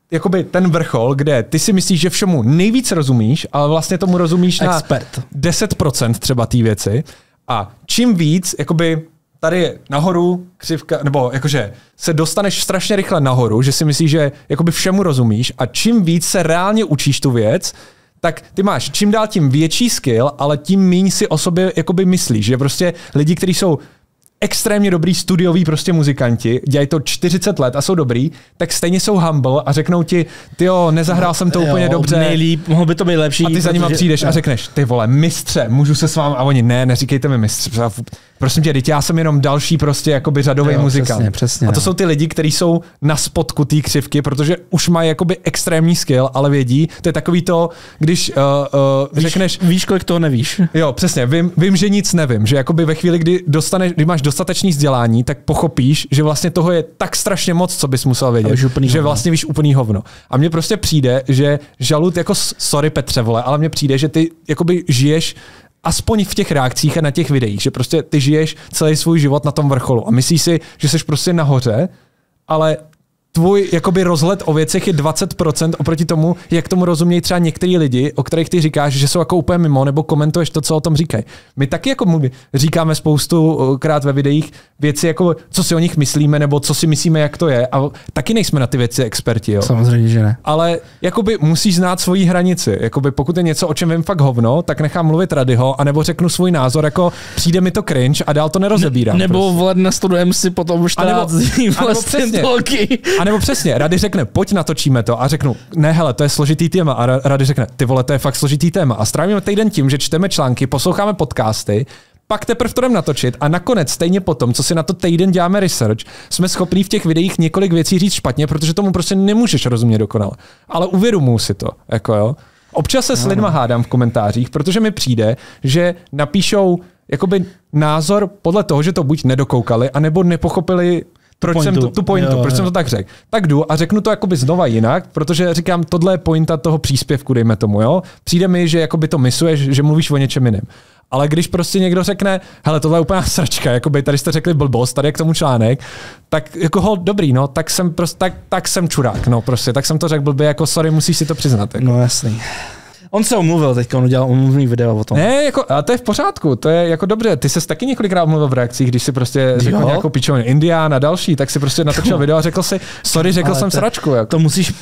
jakoby ten vrchol, kde ty si myslíš, že všemu nejvíc rozumíš, ale vlastně tomu rozumíš na Expert. deset procent třeba té věci. A čím víc, jakoby tady je nahoru křivka, nebo jakože se dostaneš strašně rychle nahoru, že si myslíš, že jakoby všemu rozumíš a čím víc se reálně učíš tu věc, tak ty máš čím dál tím větší skill, ale tím míň si o sobě jakoby myslíš, že prostě lidi, kteří jsou extrémně dobrý studioví prostě muzikanti, dělají to čtyřicet let a jsou dobrý, tak stejně jsou humble a řeknou ti, tyjo, nezahrál jsem to jo, úplně dobře. Nejlíp, mohl by to být lepší. A ty za nima protože... přijdeš a řekneš, ty vole, mistře, můžu se s vámi, a oni, ne, neříkejte mi mistře. Prosím tě, teď já jsem jenom další prostě jakoby řadový jo, muzikant. Přesně, přesně, a to no. jsou ty lidi, kteří jsou na spodku té křivky, protože už mají jakoby extrémní skill, ale vědí, to je takový to, když uh, uh, víš, řekneš... Víš, kolik toho nevíš. Jo, přesně, vím, vím, že nic nevím, že jakoby ve chvíli, kdy dostaneš, kdy máš dostatečný vzdělání, tak pochopíš, že vlastně toho je tak strašně moc, co bys musel vědět, že hovno. vlastně víš úplný hovno. A mně prostě přijde, že žalud jako sorry Petře, vole, ale mně přijde, že ty jakoby žiješ aspoň v těch reakcích a na těch videích, že prostě ty žiješ celý svůj život na tom vrcholu a myslíš si, že jsi prostě nahoře, ale tvůj jakoby rozhled o věcech je dvacet procent oproti tomu, jak tomu rozumějí třeba některý lidi, o kterých ty říkáš, že jsou jako úplně mimo, nebo komentuješ to, co o tom říkají. My taky jako mluví, říkáme spoustu krát ve videích věci, jako co si o nich myslíme, nebo co si myslíme, jak to je. A taky nejsme na ty věci experti. Jo. Samozřejmě, že ne. Ale jakoby musíš znát svoji hranici. Jakoby pokud je něco, o čem vím fakt hovno, tak nechám mluvit Radyho, anebo řeknu svůj názor, jako přijde mi to cringe a dál to nerozebírám. Nebo prostě. vole nastudujeme si potom čtrnáct dní vlastně tolky. A nebo přesně, Rady řekne, pojď natočíme to a řeknu, ne hele, to je složitý téma a Rady řekne, ty vole, to je fakt složitý téma a strávíme týden tím, že čteme články, posloucháme podcasty, pak teprve to jdem natočit a nakonec stejně potom, co si na to týden děláme research, jsme schopní v těch videích několik věcí říct špatně, protože tomu prostě nemůžeš rozumět dokonale. Ale uvědomuji si to, jako jo. Občas se s lidma hádám v komentářích, protože mi přijde, že napíšou jakoby názor podle toho, že to buď nedokoukali, anebo nepochopili proč pointu. jsem to, tu pointu, jo, proč jo. jsem to tak řekl. Tak jdu a řeknu to jakoby znova jinak, protože říkám, tohle je pointa toho příspěvku, dejme tomu, jo. Přijde mi, že jakoby to misuješ, že mluvíš o něčem jiném. Ale když prostě někdo řekne, hele, tohle je úplná sračka, jakoby tady jste řekli blbost, tady je k tomu článek, tak jako hol, dobrý, no, tak jsem prostě, tak, tak jsem čurák, no prostě, tak jsem to řekl blbě, jako sorry, musíš si to přiznat. Jako. No jasný. On se omluvil teďka, on udělal omluvný video o tom. Ne, jako, a to je v pořádku, to je jako dobře. Ty ses taky několikrát omluvil v reakcích, když si prostě řekl Jo? nějakou pičovinu Indián a další, tak si prostě natočil video a řekl si, sorry, řekl Ale jsem to, sračku. Jako. To musíš...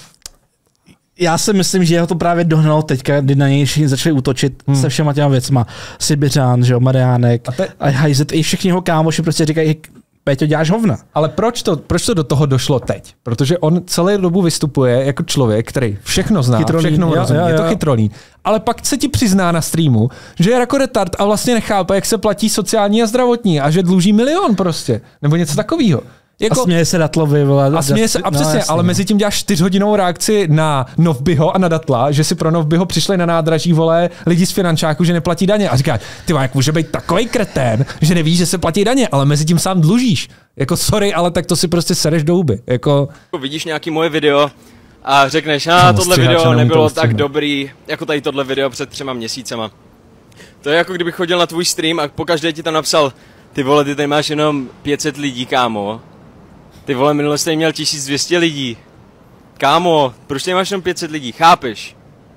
Já si myslím, že jeho to právě dohnalo teďka, kdy na něj všichni začali útočit hmm. se všema těma věcma. Sibiřán, že jo, Mariánek, a, te... a Hajzet, i všichni jeho kámoši prostě říkají, Péťo, děláš hovna. Ale proč to, proč to do toho došlo teď? Protože on celou dobu vystupuje jako člověk, který všechno zná, chytrolín, všechno rozumí, je to chytrolín. Ale pak se ti přizná na streamu, že je jako retard a vlastně nechápe, jak se platí sociální a zdravotní a že dluží milion prostě. Nebo něco takového. Jako, a směje se Datlovi, vole. A směje se, a přesně, no, jasný, ale mezi tím děláš čtyřhodinovou reakci na Novbyho a na Datla, že si pro Novbyho přišli na nádraží, vole, lidi z finančáku, že neplatí daně. A říkáš, ty jak může být takovej kretén, že nevíš, že se platí daně, ale mezi tím sám dlužíš. Jako sorry, ale tak to si prostě sereš do huby. Jako... Vidíš nějaký moje video a řekneš, a tohle video nebylo tak dobrý, jako tady tohle video před třema měsícema. To je jako kdybych chodil na tvůj stream a pokaždé ti tam napsal, ty vole, ty tady máš jenom pět set lidí, kámo. Ty vole, minule jsi měl tisíc dvě stě lidí. Kámo, proč tady máš jenom pět set lidí, chápeš?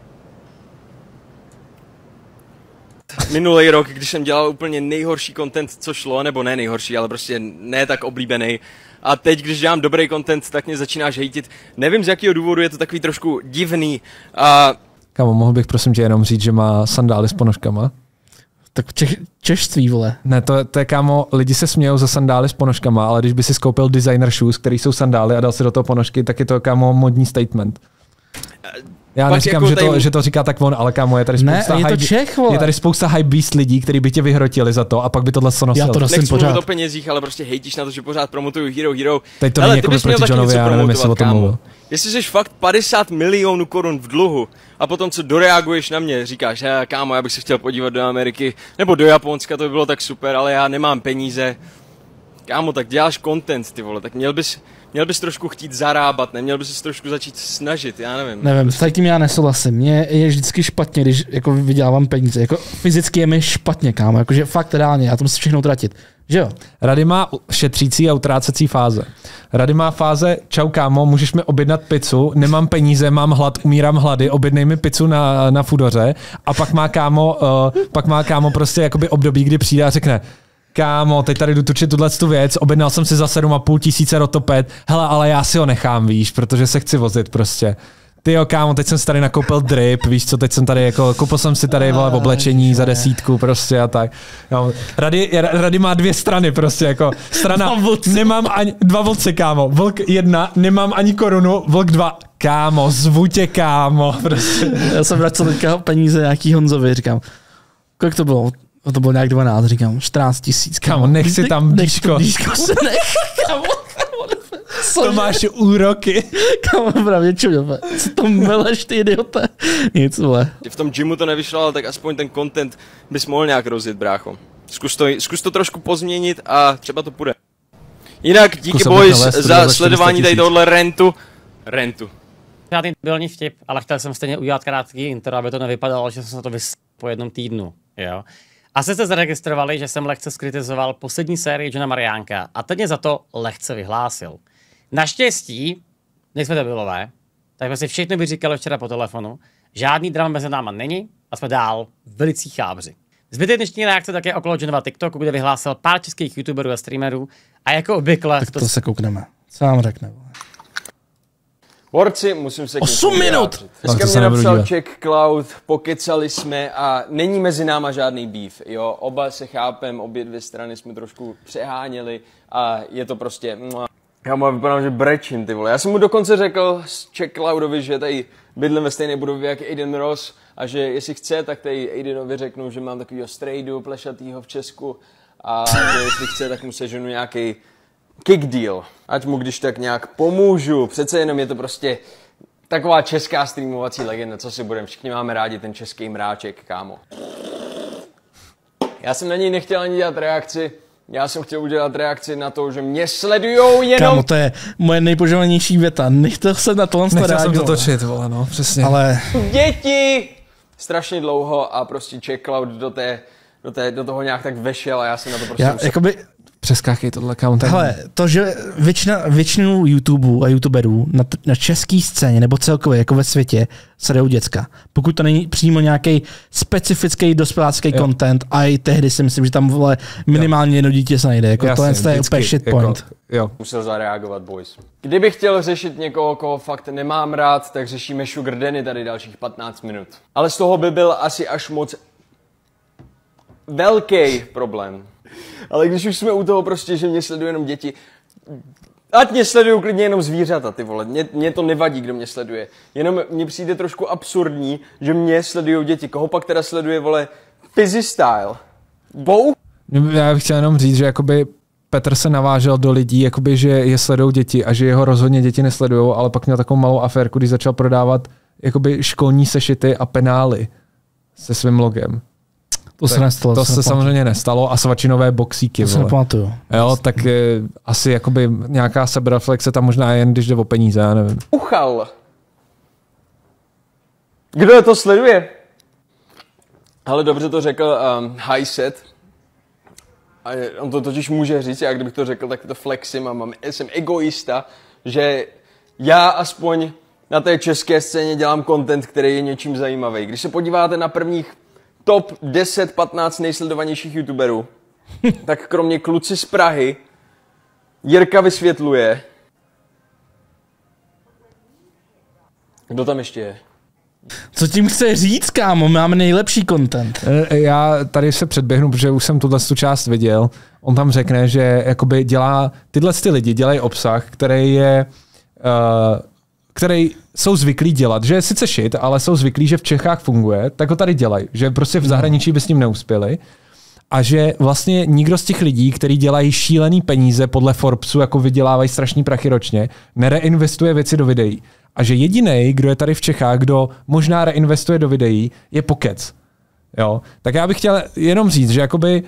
Minulý rok, když jsem dělal úplně nejhorší content, co šlo, nebo ne nejhorší, ale prostě ne tak oblíbený. A teď, když dělám dobrý content, tak mě začínáš hejtit. Nevím, z jakého důvodu je to takový trošku divný. A... Kámo, mohl bych prosím tě jenom říct, že má sandály s ponožkama? Tak češ, češství, vole. Ne, to, to je, kámo, lidi se smějou za sandály s ponožkama, ale když by si skoupil designer shoes, který jsou sandály a dal si do toho ponožky, tak je to, kámo, modní statement. Já Pak neříkám, jako že, tady... to, že to říká tak on, ale kámo, je tady spousta, ne, je, to high, Čech, vole. je tady spousta high beast lidí, kteří by tě vyhrotili za to a pak by tohle co nosil. Já to Nechci mluvit o penězích, ale prostě hejtíš na to, že pořád promotuju Hero Hero. Teď to není jako proti Johnovi, já nevím, jestli o tom mluvil. Jestli jsi fakt padesát milionů korun v dluhu a potom co doreaguješ na mě, říkáš, hej, kámo, já bych se chtěl podívat do Ameriky nebo do Japonska, to by bylo tak super, ale já nemám peníze. kámo, tak děláš content, ty vole, tak měl bys, měl bys trošku chtít zarábat, neměl bys se trošku začít snažit, já nevím. Nevím, s tím já nesouhlasím. Mně je vždycky špatně, když jako vydělávám peníze. Jako fyzicky je mi špatně, kámo, jakože fakt reálně, já to musím všechno utratit. Že jo? Rady má šetřící a utrácecí fáze. Rady má fáze, čau kámo, můžeš mi objednat pizzu, nemám peníze, mám hlad, umírám hlady, objednej mi pizzu na, na Foodoře. A pak má kámo, uh, pak má kámo prostě jakoby období, kdy přijde a řekne, kámo, teď tady jdu tučit tuhle tu věc, objednal jsem si za sedm a půl tisíce rotoped, hele, ale já si ho nechám, víš, protože se chci vozit prostě. Ty jo, kámo, teď jsem si tady nakoupil drip, víš co, teď jsem tady jako, koupil jsem si tady vole oblečení za desítku prostě a tak. Jo, rady, rady má dvě strany prostě jako, strana, nemám ani, dva vlci, kámo, vlk jedna, nemám ani korunu, vlk dva, kámo, zvu tě, kámo, prostě. Já jsem vracel teďka peníze nějaký Honzovi, říkám, kolik to bylo? To bylo nějak dvanáct, říkám, čtrnáct tisíc, kámo. Nech si tam dýško. Dýško se nech, kámo. To máš úroky. Kámo, právě čo, co to meleš, ty idiote. Nic, vole. V tom gymu to nevyšlo, ale tak aspoň ten content bys mohl nějak rozjet, brácho. Zkus to, zkus to trošku pozměnit a třeba to půjde. Jinak díky boys za sledování tady tohohle rentu. Rentu. Žádný debilní vtip, ale chtěl jsem stejně udělat krátký intro, aby to nevypadalo, že jsem se to vys po jednom týdnu, jo. Asi jste zaregistrovali, že jsem lehce skritizoval poslední sérii Johna Mariánka a teď mě za to lehce vyhlásil. Naštěstí, nejsme debilové, tak jsme si všechno vyříkali včera po telefonu, žádný drama mezi náma není a jsme dál velicí chábři. Zbytek dnešní reakce také okolo Johnova TikToku, kde vyhlásil pár českých youtuberů a streamerů a jako obvykle... Tak to, to se koukneme. Co vám řekne? Borci, musím se k osm minut! Dneska mě napsal Czech Cloud, pokecali jsme a není mezi náma žádný beef, jo, oba se chápem, obě dvě strany jsme trošku přeháněli a je to prostě... Já mu vypadám, že brečím, ty vole. Já jsem mu dokonce řekl z Czech Cloudovi, že tady bydlím ve stejné budově jak Aiden Ross a že jestli chce, tak tady Aidenovi řeknu, že mám takovýho strejdu plešatýho v Česku a že jestli chce, tak mu seženu nějaký kick deal. Ať mu když tak nějak pomůžu. Přece jenom je to prostě taková česká streamovací legenda, co si budeme. Všichni máme rádi ten český mráček, kámo. Já jsem na něj nechtěl ani dělat reakci. Já jsem chtěl udělat reakci na to, že mě sledujou jenom... Kámo, to je moje nejpožovanější věta. Nechtěl jsem na tohle reagovat. Nechtěl jsem to točit, vole, no, přesně. Ale... Děti! Strašně dlouho a prostě Czech Cloud do, té, do, té, do toho nějak tak vešel a já jsem na to prostě... Já, musel... jakoby... Přeskákej tohle counter. Hele, to, že většina, většinu YouTubeů a YouTuberů na, na české scéně nebo celkově jako ve světě sledujou děcka. Pokud to není přímo nějaký specifický dospělácký content, a i tehdy si myslím, že tam vole minimálně jedno dítě se najde. Jako jasně, to je úplně shit jako, point. Jo. Musel zareagovat, boys. Kdybych chtěl řešit někoho, koho fakt nemám rád, tak řešíme Sugar Danny tady dalších patnáct minut. Ale z toho by byl asi až moc velký problém. Ale když už jsme u toho prostě, že mě sledují jenom děti, ať mě sledují klidně jenom zvířata, ty vole, mě, mě to nevadí, kdo mě sleduje. Jenom mně přijde trošku absurdní, že mě sledují děti. Koho pak teda sleduje, vole, Fizzy Style? Bou? Já bych chtěl jenom říct, že jakoby Petr se navážel do lidí, jakoby, že je sledují děti a že jeho rozhodně děti nesledujou, ale pak měl takovou malou aférku, když začal prodávat jakoby školní sešity a penály se svým logem. To se nestalo. To se nepamatuju. Samozřejmě nestalo a svačinové boxíky. To se nepamatuju. Jo, tak je, asi jakoby nějaká sebereflexe tam možná jen, když jde o peníze, já nevím. Uchal. Kdo to sleduje? Ale dobře to řekl um, Highset. A on to totiž může říct, já kdybych to řekl, tak to flexím a mám, jsem egoista, že já aspoň na té české scéně dělám content, který je něčím zajímavý. Když se podíváte na prvních top deset patnáct nejsledovanějších youtuberů, tak kromě kluci z Prahy, Jirka vysvětluje. Kdo tam ještě je? Co tím chce říct, kámo? Máme nejlepší content. Já tady se předběhnu, protože už jsem tuhle tu část viděl. On tam řekne, že jakoby dělá, tyhle ty lidi dělají obsah, který je, uh, který jsou zvyklí dělat, že je sice shit, ale jsou zvyklí, že v Čechách funguje, tak ho tady dělají, že prostě v zahraničí by s ním neuspěli. A že vlastně nikdo z těch lidí, kteří dělají šílený peníze podle Forbesu, jako vydělávají strašný prachy ročně, nereinvestuje věci do videí. A že jedinej, kdo je tady v Čechách, kdo možná reinvestuje do videí, je Pokec. Jo? Tak já bych chtěl jenom říct, že jakoby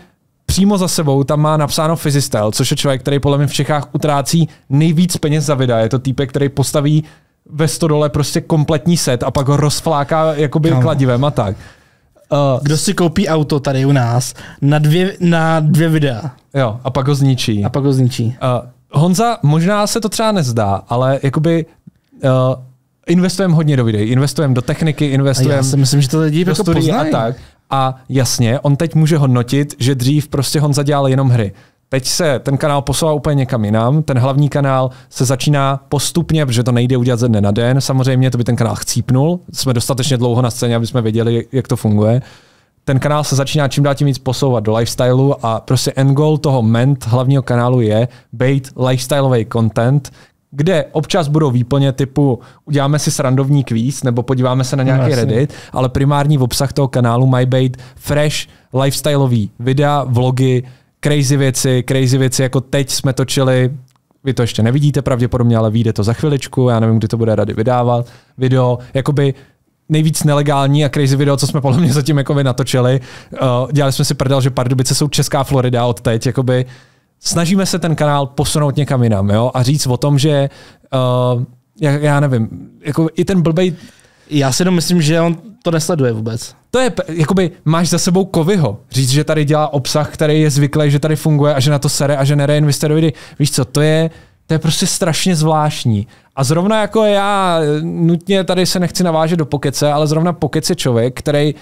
přímo za sebou tam má napsáno Physistyle, což je člověk, který podle mě v Čechách utrácí nejvíc peněz za videa. Je to týpek, který postaví ve stodole prostě kompletní set a pak ho rozfláká jakoby Kámo. kladivem a tak. Uh, Kdo si koupí auto tady u nás na dvě, na dvě videa jo, a pak ho zničí. a pak ho zničí. Uh, Honza, možná se to třeba nezdá, ale jakoby uh, investujeme hodně do videí, investujeme do techniky, A investujeme já si myslím, že to lidi do jako studií a poznají. tak. A jasně, on teď může hodnotit, že dřív prostě Honza dělal jenom hry. Teď se ten kanál posouvá úplně někam jinam, ten hlavní kanál se začíná postupně, protože to nejde udělat ze dne na den, samozřejmě to by ten kanál chcípnul, jsme dostatečně dlouho na scéně, aby jsme věděli, jak to funguje. Ten kanál se začíná čím dál tím víc posouvat do lifestylu a prostě end goal toho ment hlavního kanálu je být lifestyleový content, kde občas budou výplně typu uděláme si srandovní kvíz nebo podíváme se na nějaký No, Reddit, ale primární obsah toho kanálu mají být fresh, lifestyleový videa, vlogy, crazy věci, crazy věci, jako teď jsme točili, vy to ještě nevidíte pravděpodobně, ale vyjde to za chviličku, já nevím, kdy to bude Rady vydávat, video, jakoby nejvíc nelegální a crazy video, co jsme podle mě zatím jakoby natočili. Uh, dělali jsme si prdel, že Pardubice jsou česká Florida od teď, jakoby snažíme se ten kanál posunout někam jinam, jo, a říct o tom, že uh, já, já nevím, jako i ten blbej. Já si jenom myslím, že on to nesleduje vůbec. To je, jakoby, máš za sebou Kovyho. Říct, že tady dělá obsah, který je zvyklý, že tady funguje a že na to sere a že nereinvestuje do videí. Víš co, to je, to je prostě strašně zvláštní. A zrovna jako já, nutně tady se nechci navážet do Pokece, ale zrovna Pokec je člověk, který,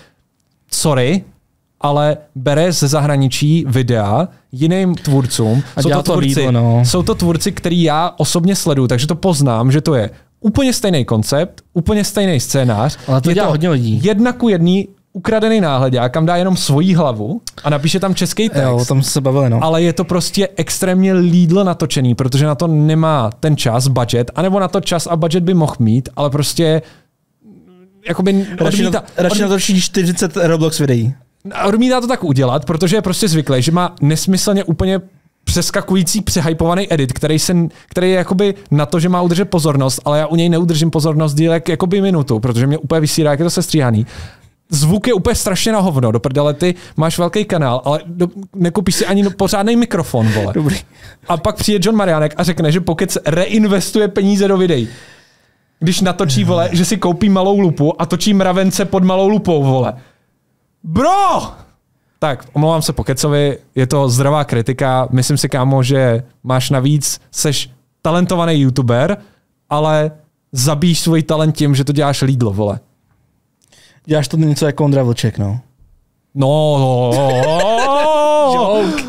sorry, ale bere ze zahraničí videa jiným tvůrcům. A jsou, dělá to to tvůrci, líbo, no. jsou to tvůrci, který já osobně sleduju, takže to poznám, že to je úplně stejný koncept, úplně stejný scénář. Ale to je dělá hodně lidí. Jedna ku jedný ukradený náhledák, kam dá jenom svoji hlavu a napíše tam český text. Jo, o tom se bavili, no. Ale je to prostě extrémně lídlo natočený, protože na to nemá ten čas, budget, anebo na to čas a budget by mohl mít, ale prostě jakoby Radši, odmítá, radši natočí čtyřicet Roblox videí. odmítá to tak udělat, protože je prostě zvyklý, že má nesmyslně úplně přeskakující, přehypovaný edit, který, se, který je jakoby na to, že má udržet pozornost, ale já u něj neudržím pozornost dílek jakoby minutu, protože mě úplně vysírá, jak je to sestříhaný. Zvuk je úplně strašně na hovno, do prdele, ty máš velký kanál, ale do, nekupíš si ani pořádný mikrofon, vole. Dobrý. A pak přijde John Mariánek a řekne, že pokud reinvestuje peníze do videí, když natočí, vole, že si koupí malou lupu a točí mravence pod malou lupou, vole. Bro! Tak, omlouvám se Pokecovi, je to zdravá kritika, myslím si, kámo, že máš navíc, seš talentovaný youtuber, ale zabíš svůj talent tím, že to děláš lídlo, vole. Děláš to něco jako Ondra Vlček, no. No, no, Joke.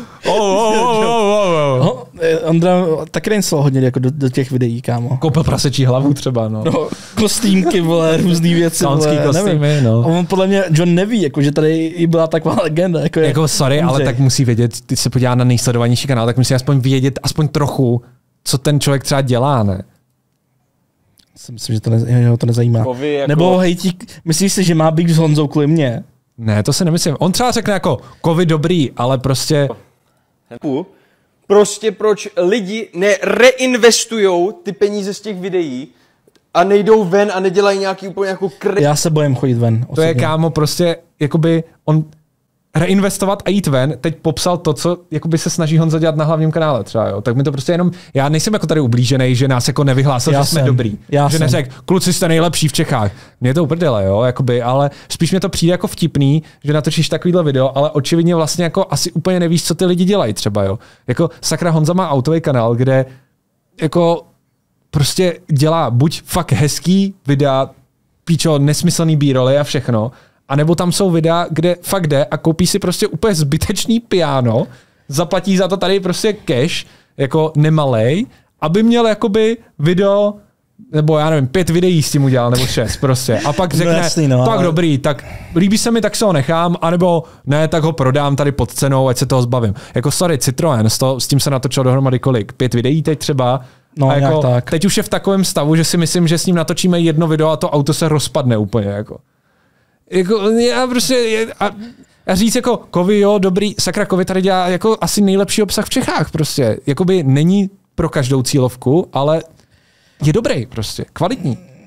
No, eh, Ondra taky reinstaloval hodně jako do, do těch videí, kámo. Koupil prasečí hlavu třeba, no. No, kostýmky, vole, různý věci, Slánský vole, kostýmy, nevím. no. A on podle mě, John neví, jako, že tady i byla taková legenda. Jako, je Jako sorry, Ondřej. ale tak musí vědět, ty se podívá na nejsledovanější kanál, tak musí aspoň vědět, aspoň trochu, co ten člověk třeba dělá, ne? Si myslím, že to, ne, ho to nezajímá. Kovy jako- Nebo hejtí, myslíš si, že má být s Honzou kvůli mě? Ne, to si nemyslím. On třeba řekne jako, kovy dobrý, ale prostě... Prostě proč lidi nereinvestujou ty peníze z těch videí a nejdou ven a nedělají nějaký úplně jako kre... Já se bojím chodit ven. To je, osobně. kámo, prostě, jakoby, on reinvestovat a jít ven, teď popsal to, co jakoby se snaží Honza dělat na hlavním kanále třeba, jo. Tak mi to prostě jenom, já nejsem jako tady ublížený, že nás jako nevyhlásil, Já že jsme jsem. dobrý. Já že jsem. neřek, kluci jste nejlepší v Čechách. Mně je to uprdele, jo, jakoby, ale spíš mě to přijde jako vtipný, že natočíš takovýhle video, ale očividně vlastně jako asi úplně nevíš, co ty lidi dělají třeba, jo. Jako sakra Honza má autový kanál, kde jako prostě dělá buď fakt hezký videa, píčo, nesmyslný b-roly a všechno, a nebo tam jsou videa, kde fakt jde a koupí si prostě úplně zbytečný piano, zaplatí za to tady prostě cash, jako nemalej, aby měl jakoby video, nebo já nevím, pět videí s tím udělal, nebo šest prostě. A pak řekne, No jasný, no, tak ale- dobrý, tak líbí se mi, tak se ho nechám, anebo ne, tak ho prodám tady pod cenou, ať se toho zbavím. Jako sorry, Citroën, s, to, s tím se natočil dohromady kolik? Pět videí teď třeba? No, a jako, nějak tak. teď už je v takovém stavu, že si myslím, že s ním natočíme jedno video a to auto se rozpadne úplně, jako. Jako, já prostě, a, a říct jako, Kovy, jo, dobrý, sakra, Kovy tady dělá jako asi nejlepší obsah v Čechách prostě. Jakoby není pro každou cílovku, ale je dobrý prostě, kvalitní.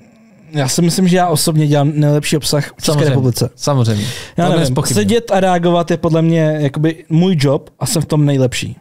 Já si myslím, že já osobně dělám nejlepší obsah v České Samozřejmě. republice. Samozřejmě. Já To nevím, nezpochybním. sedět a reagovat je podle mě jakoby můj job a jsem v tom nejlepší.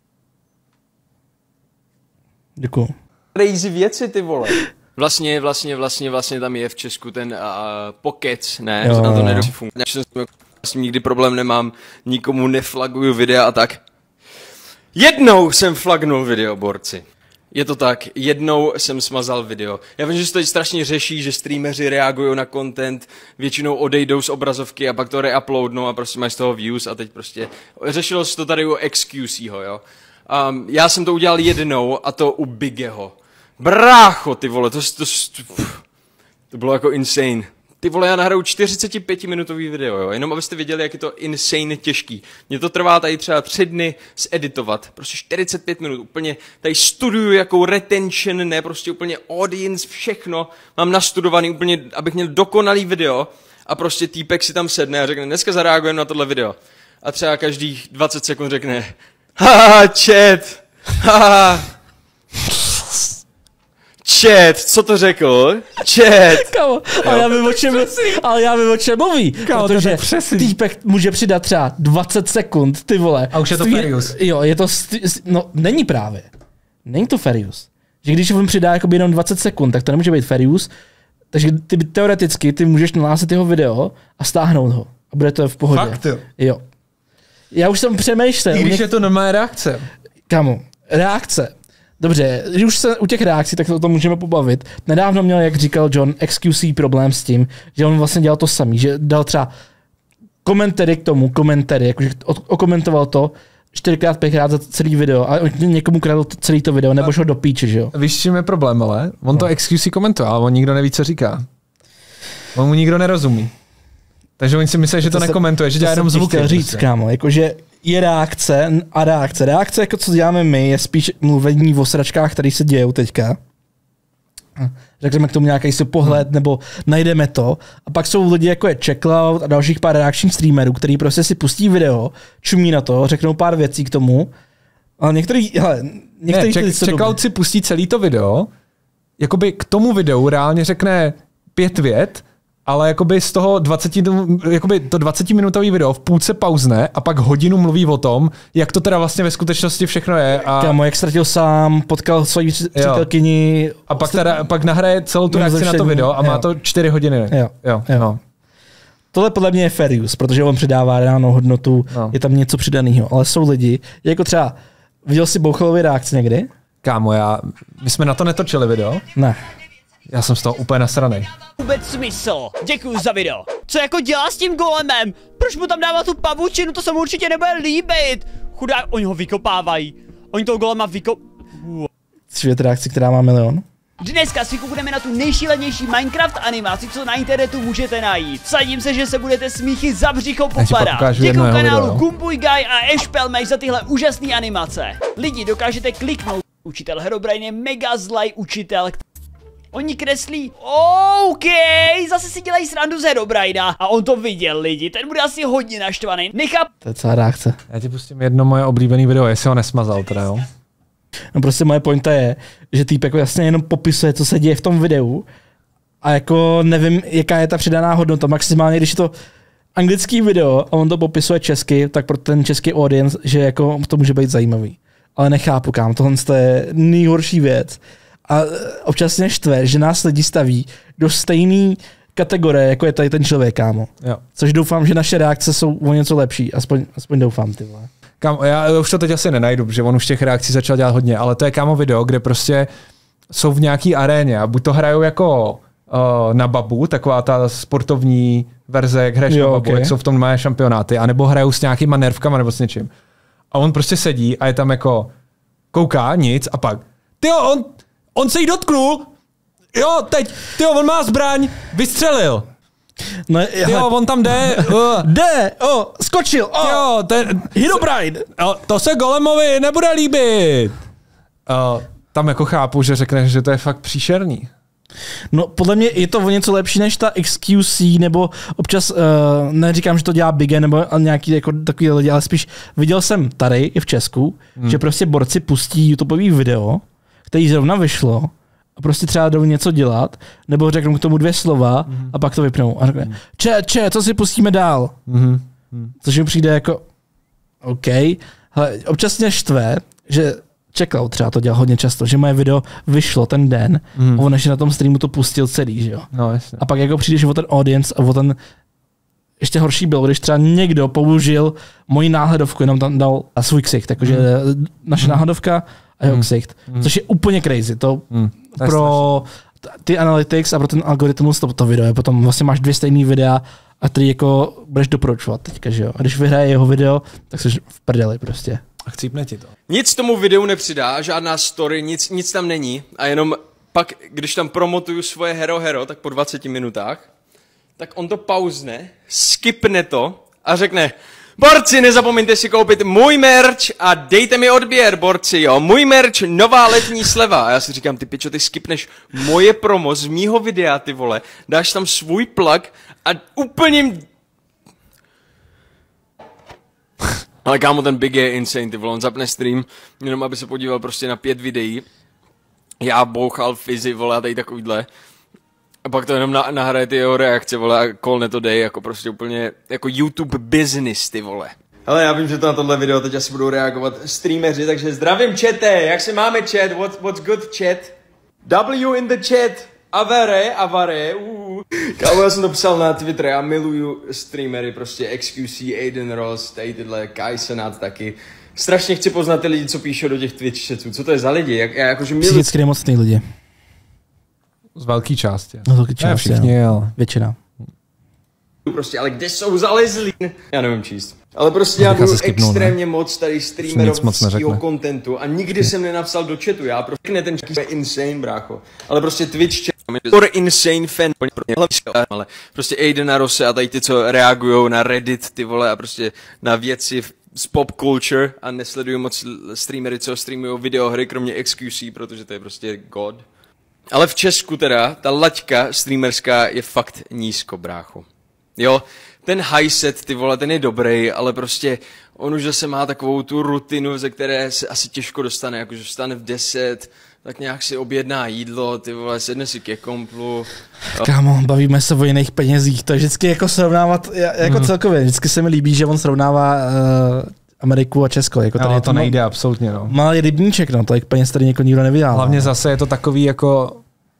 Děkuju. Crazy věci, ty vole. Vlastně, vlastně, vlastně, vlastně tam je v Česku ten uh, pokec, ne? Jo, Jo, na to jo. nedosí funguje. Vlastně nikdy problém nemám, nikomu neflaguju videa a tak. Jednou jsem flagnul video, borci. Je to tak, jednou jsem smazal video. Já vím, že se to teď strašně řeší, že streameři reagují na content, většinou odejdou z obrazovky a pak to reuploadnou a prostě máš z toho views a teď prostě... Řešilo se to tady u X Q C ho, jo. Um, já jsem to udělal jednou a to u Bigeho. Brácho, ty vole, to, to, to, to bylo jako insane. Ty vole, já nahraju čtyřicetipětiminutový video, jo, jenom abyste věděli, jak je to insane těžký. Mně to trvá tady třeba tři dny zeditovat, prostě čtyřicet pět minut, úplně tady studuju jakou retention, ne, prostě úplně audience, všechno, mám nastudovaný úplně, abych měl dokonalý video a prostě týpek si tam sedne a řekne, dneska zareagujeme na tohle video. A třeba každých dvacet sekund řekne, haha, chat, haha, chat, co to řekl? Chat. Kámo, ale já vím, o čem, ale já vím, o čem mluví. Kámo, to je protože tak přesný. týpek může přidat třeba dvacet sekund, ty vole. A už je to Ství- fair use. Jo, je to, st- no, není právě. Není to fair use. Že když on přidá jakoby jenom dvacet sekund, tak to nemůže být fair use. Takže ty teoreticky ty můžeš nahlásit jeho video a stáhnout ho. A bude to v pohodě. Fakt, jo. Jo. Já už jsem přemýšlel. I u když něk- je to normální reakce. Kámo, reakce. Dobře, když už se u těch reakcí, tak se o tom můžeme pobavit. Nedávno měl, jak říkal John, X Q C problém s tím, že on vlastně dělal to samý, že dal třeba komentáři k tomu, komentáři, jakože okomentoval to čtyřikrát, pětkrát za celý video a někomu kradl to celý to video, nebo šel do píče, že jo? Víš, čím je problém, ale? On to X Q C komentuje, ale on nikdo neví, co říká. On mu nikdo nerozumí. Takže oni si myslí, že to, To nekomentuje, že To dělá jsem jenom ti zvuky. chtěl říct, prostě. kámo, jakože je reakce a reakce. Reakce, jako co děláme my, je spíš mluvení o sračkách, které se dějou teďka. Řekneme k tomu nějaký si pohled, nebo najdeme to. A pak jsou lidi, jako je Checkloud a dalších pár reakčních streamerů, který prostě si pustí video, čumí na to, řeknou pár věcí k tomu. Ale některý, hele, některý Ne, ty check, jsou Checkout dobrý. si pustí celý to video, jakoby k tomu videu reálně řekne pět vět, ale jakoby z toho dvacet, jakoby to dvacetiminutový video v půlce pauzne a pak hodinu mluví o tom, jak to teda vlastně ve skutečnosti všechno je. A, Kámo, jak ztratil sám, potkal svoji přítelkyni. a pak, teda, pak nahraje celou tu No, reakci na to zrušení, video a má jo. to čtyři hodiny. Jo, jo, jo. no. Tohle podle mě je fair use, protože on přidává reálnou hodnotu, No. je tam něco přidaného. Ale jsou lidi, jako třeba, viděl jsi Bouchalovy reakce někdy? Kámo, já, my jsme na to netočili video, Ne. já jsem z toho úplně nasranej. Vůbec smysl. Děkuju za video. Co jako dělá s tím golemem? Proč mu tam dává tu pavučinu? To se mu určitě nebude líbit. Chudák, oni ho vykopávají. Oni toho golema vykop... Svět reakci, která má milion. Dneska si koukneme na tu nejšílenější Minecraft animaci, co na internetu můžete najít. Vsadím se, že se budete smíchy za břicho Já ti pak popadat. ukážu jedno Děkuju jeho kanálu video. Gumbuj Guy a Ešpelmeš za tyhle úžasné animace. Lidi, dokážete kliknout. Učitel Herobrine je mega zlej učitel. Oni kreslí, OK, zase si dělají srandu z Herobrina. A on to viděl, lidi, ten bude asi hodně naštvaný. Nechápu. To je celá reakce. Já ti pustím jedno moje oblíbené video, jestli ho nesmazal teda, jo. No prostě moje pointa je, že týpek jako jasně jenom popisuje, co se děje v tom videu a jako nevím, jaká je ta přidaná hodnota. Maximálně, když je to anglický video a on to popisuje česky, tak pro ten český audience, že jako to může být zajímavý. Ale nechápu, kam, tohle je nejhorší věc. A občas mě štve, že nás lidi staví do stejné kategorie, jako je tady ten člověk, kámo. Jo. Což doufám, že naše reakce jsou o něco lepší. Aspoň, aspoň doufám, ty vole. Kámo, já už to teď asi nenajdu, protože on už těch reakcí začal dělat hodně, ale to je kámo video, kde prostě jsou v nějaký aréně a buď to hrajou jako uh, na babu, taková ta sportovní verze, jak hraješ Jo, na babu, okay. jak jsou v tom má šampionáty, anebo hrajou s nějakýma nervkama nebo s něčím. A on prostě sedí a je tam jako kouká, nic a pak tyjo, on, on se jí dotknul, jo, teď, tyjo, on má zbraň, vystřelil. No, Jo, on tam jde. Uh, jde, o, skočil, o, jo, ten, Herobrine. jo, to se Golemovi nebude líbit. Uh, tam jako chápu, že řekneš, že to je fakt příšerný. No, podle mě je to o něco lepší než ta X Q C, nebo občas, uh, neříkám, že to dělá Bige, nebo nějaký jako takový lidi, ale spíš viděl jsem tady i v Česku, hmm. že prostě borci pustí YouTubeový video, který zrovna vyšlo a prostě třeba jdou něco dělat, nebo řeknou k tomu dvě slova mm-hmm. a pak to vypnou. A řekne, če, če, co si pustíme dál? Mm-hmm. Což mi přijde jako, OK. Hele, občas mě štve, že Checkout třeba to dělal hodně často, že moje video vyšlo ten den mm. a on ještě na tom streamu to pustil celý, že jo. No, jasně. A pak jako přijdeš o ten audience a o ten, ještě horší bylo, když třeba někdo použil moji náhledovku, jenom tam dal svůj ksicht, takže mm. naše mm. náhledovka a jeho mm. ksicht, mm. což je úplně crazy. To mm. pro ty analytics a pro ten algoritmus to, to video je potom vlastně máš dvě stejný videa a ty jako budeš doporučovat teďka, že jo. A když vyhraje jeho video, tak jsi v prdeli prostě. A chcípne ti to. Nic tomu videu nepřidá, žádná story, nic, nic tam není. A jenom pak, když tam promotuju svoje hero hero, tak po dvaceti minutách, tak on to pauzne, skipne to a řekne: borci, nezapomeňte si koupit můj merch a dejte mi odběr, borci, jo. Můj merch, nová letní sleva. A já si říkám, ty pičo, ty skipneš moje promo z mýho videa, ty vole. Dáš tam svůj plug a úplně... Ale kámo, ten Big je insane, ty vole, on zapne stream, jenom aby se podíval prostě na pět videí. Já bouchal Fizzy, vole, a tady takovýhle. A pak to jenom na, nahraje ty jeho reakce, vole, a kolne to dej, jako prostě úplně, jako YouTube business, ty vole. Ale já vím, že to na tohle video teď asi budou reagovat streameři, takže zdravím čete, jak se máme chat, what's, what's good chat? W in the chat, avare, avare, uh. Kámo, já jsem to psal na Twitter, já miluju streamery, prostě X Q C, Aiden Ross, tady tyhle, Kai Senat taky. Strašně chci poznat ty lidi, co píšou do těch Twitch chatů, co to je za lidi, jak, já jakože miluju... Psychicky nemocný lidi. Z velké části. Z velké části, ne všichni, ale většina. Prostě, ale kde jsou zalezlí? Já nevím číst. Ale prostě já budu extrémně ne? moc tady streamerovského kontentu a nikdy jsem nenapsal do chatu, já prostě ten chat je insane, brácho. Ale prostě Twitch chat je insane fan, ale prostě Aiden a Rose a tady ty, co reagujou na Reddit, ty vole, a prostě na věci z pop culture a nesleduju moc streamery, co streamují videohry, kromě X Q C, protože to je prostě god. Ale v Česku teda, ta laťka streamerská je fakt nízko, brácho. Jo, ten high set, ty vole, ten je dobrý, ale prostě on už zase má takovou tu rutinu, ze které se asi těžko dostane, jakože vstane v deset, tak nějak si objedná jídlo, ty vole, sedne si ke komplu. Kámo, bavíme se o jiných penězích, to je vždycky jako srovnávat, jako mm. celkově, vždycky se mi líbí, že on srovnává uh, Ameriku a Česko. Jako tady no, je to, to nejde mal, absolutně, no. Malý rybníček, no, tolik peněz tady někoho nikdo nevydává. Hlavně zase je to takový jako...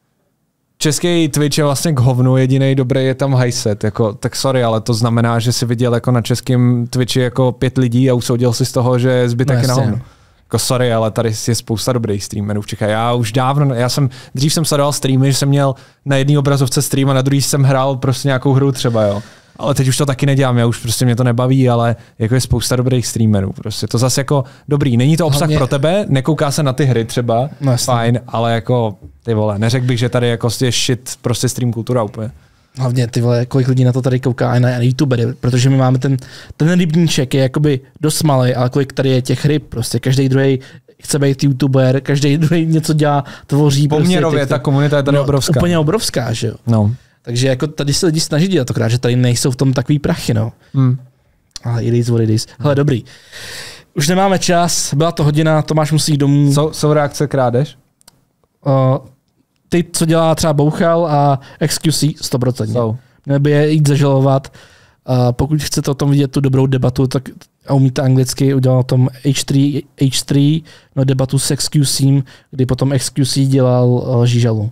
Český Twitch je vlastně k hovnu, jediný dobrý je tam highset, jako, tak sorry, ale to znamená, že si viděl jako na českém Twitchi jako pět lidí a usoudil si z toho, že zbytek no, je na hovnu. Jako sorry, ale tady je spousta dobrých streamerů v Čechách. Já už dávno, já jsem, dřív jsem sledoval streamy, že jsem měl na jedné obrazovce stream a na druhý jsem hrál prostě nějakou hru třeba, jo. Ale teď už to taky nedělám, já už prostě mě to nebaví, ale jako je spousta dobrých streamerů. Prostě to zase jako dobrý. Není to obsah hlavně pro tebe, nekouká se na ty hry třeba, no, fajn, ale jako ty vole, neřekl bych, že tady jako je shit prostě stream kultura úplně. Hlavně ty vole, kolik lidí na to tady kouká i na YouTubery, protože my máme ten, ten rybníček je jakoby dost malý, ale kolik tady je těch ryb, prostě každý druhý chce být YouTuber, každý druhý něco dělá, tvoří. Poměrově prostě, ta komunita je tady no, obrovská. Úplně obrovská, že jo. No. Takže jako tady se lidi snaží dělat tokrát, že tady nejsou v tom takový prachy, no. Hmm. Ale it is what it is. Hele, dobrý. Už nemáme čas, byla to hodina, Tomáš musí jít domů. Jsou, jsou reakce krádež? Uh, ty, co dělá třeba Bouchal a X Q C, sto procent. Jsou. Měl by je jít zažalovat. Uh, pokud chcete o tom vidět tu dobrou debatu, tak a umíte anglicky, udělal o tom H tři, H tři, no debatu s X Q C, kdy potom X Q C dělal uh, Žížalu.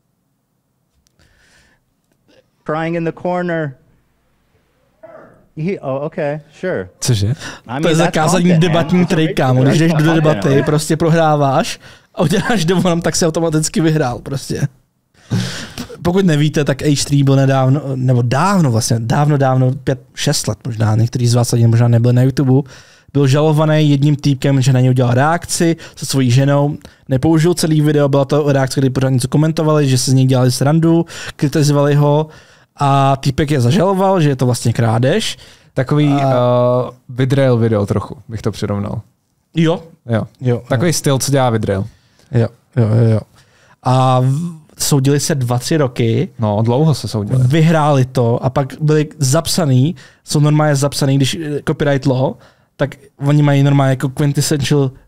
Crying in the corner. He, oh, okay, sure. Cože? I mean, to je zakázaný debatní trik, kámo. Když jdeš do debaty, prostě prohráváš a uděláš dovolám, tak se automaticky vyhrál prostě. Pokud nevíte, tak H tři byl nedávno, nebo dávno vlastně, dávno, dávno, pět, šest let možná, některý z vás ani možná nebyli na YouTube, byl žalovaný jedním týpkem, že na něj udělal reakci se svojí ženou, nepoužil celý video, byla to reakce, kdy pořád něco komentovali, že se z něj dělali srandu, kritizovali ho a týpek je zažaloval, že je to vlastně krádež. Takový a... uh, Vidrail video trochu, bych to přirovnal. Jo. Jo. jo Takový jo. styl, co dělá Vidrail. Jo, jo, jo. A soudili se dva, tři roky. No, dlouho se soudili. Vyhráli to a pak byli zapsaný, jsou normálně zapsaný, když copyright law, tak oni mají normálně jako quintessential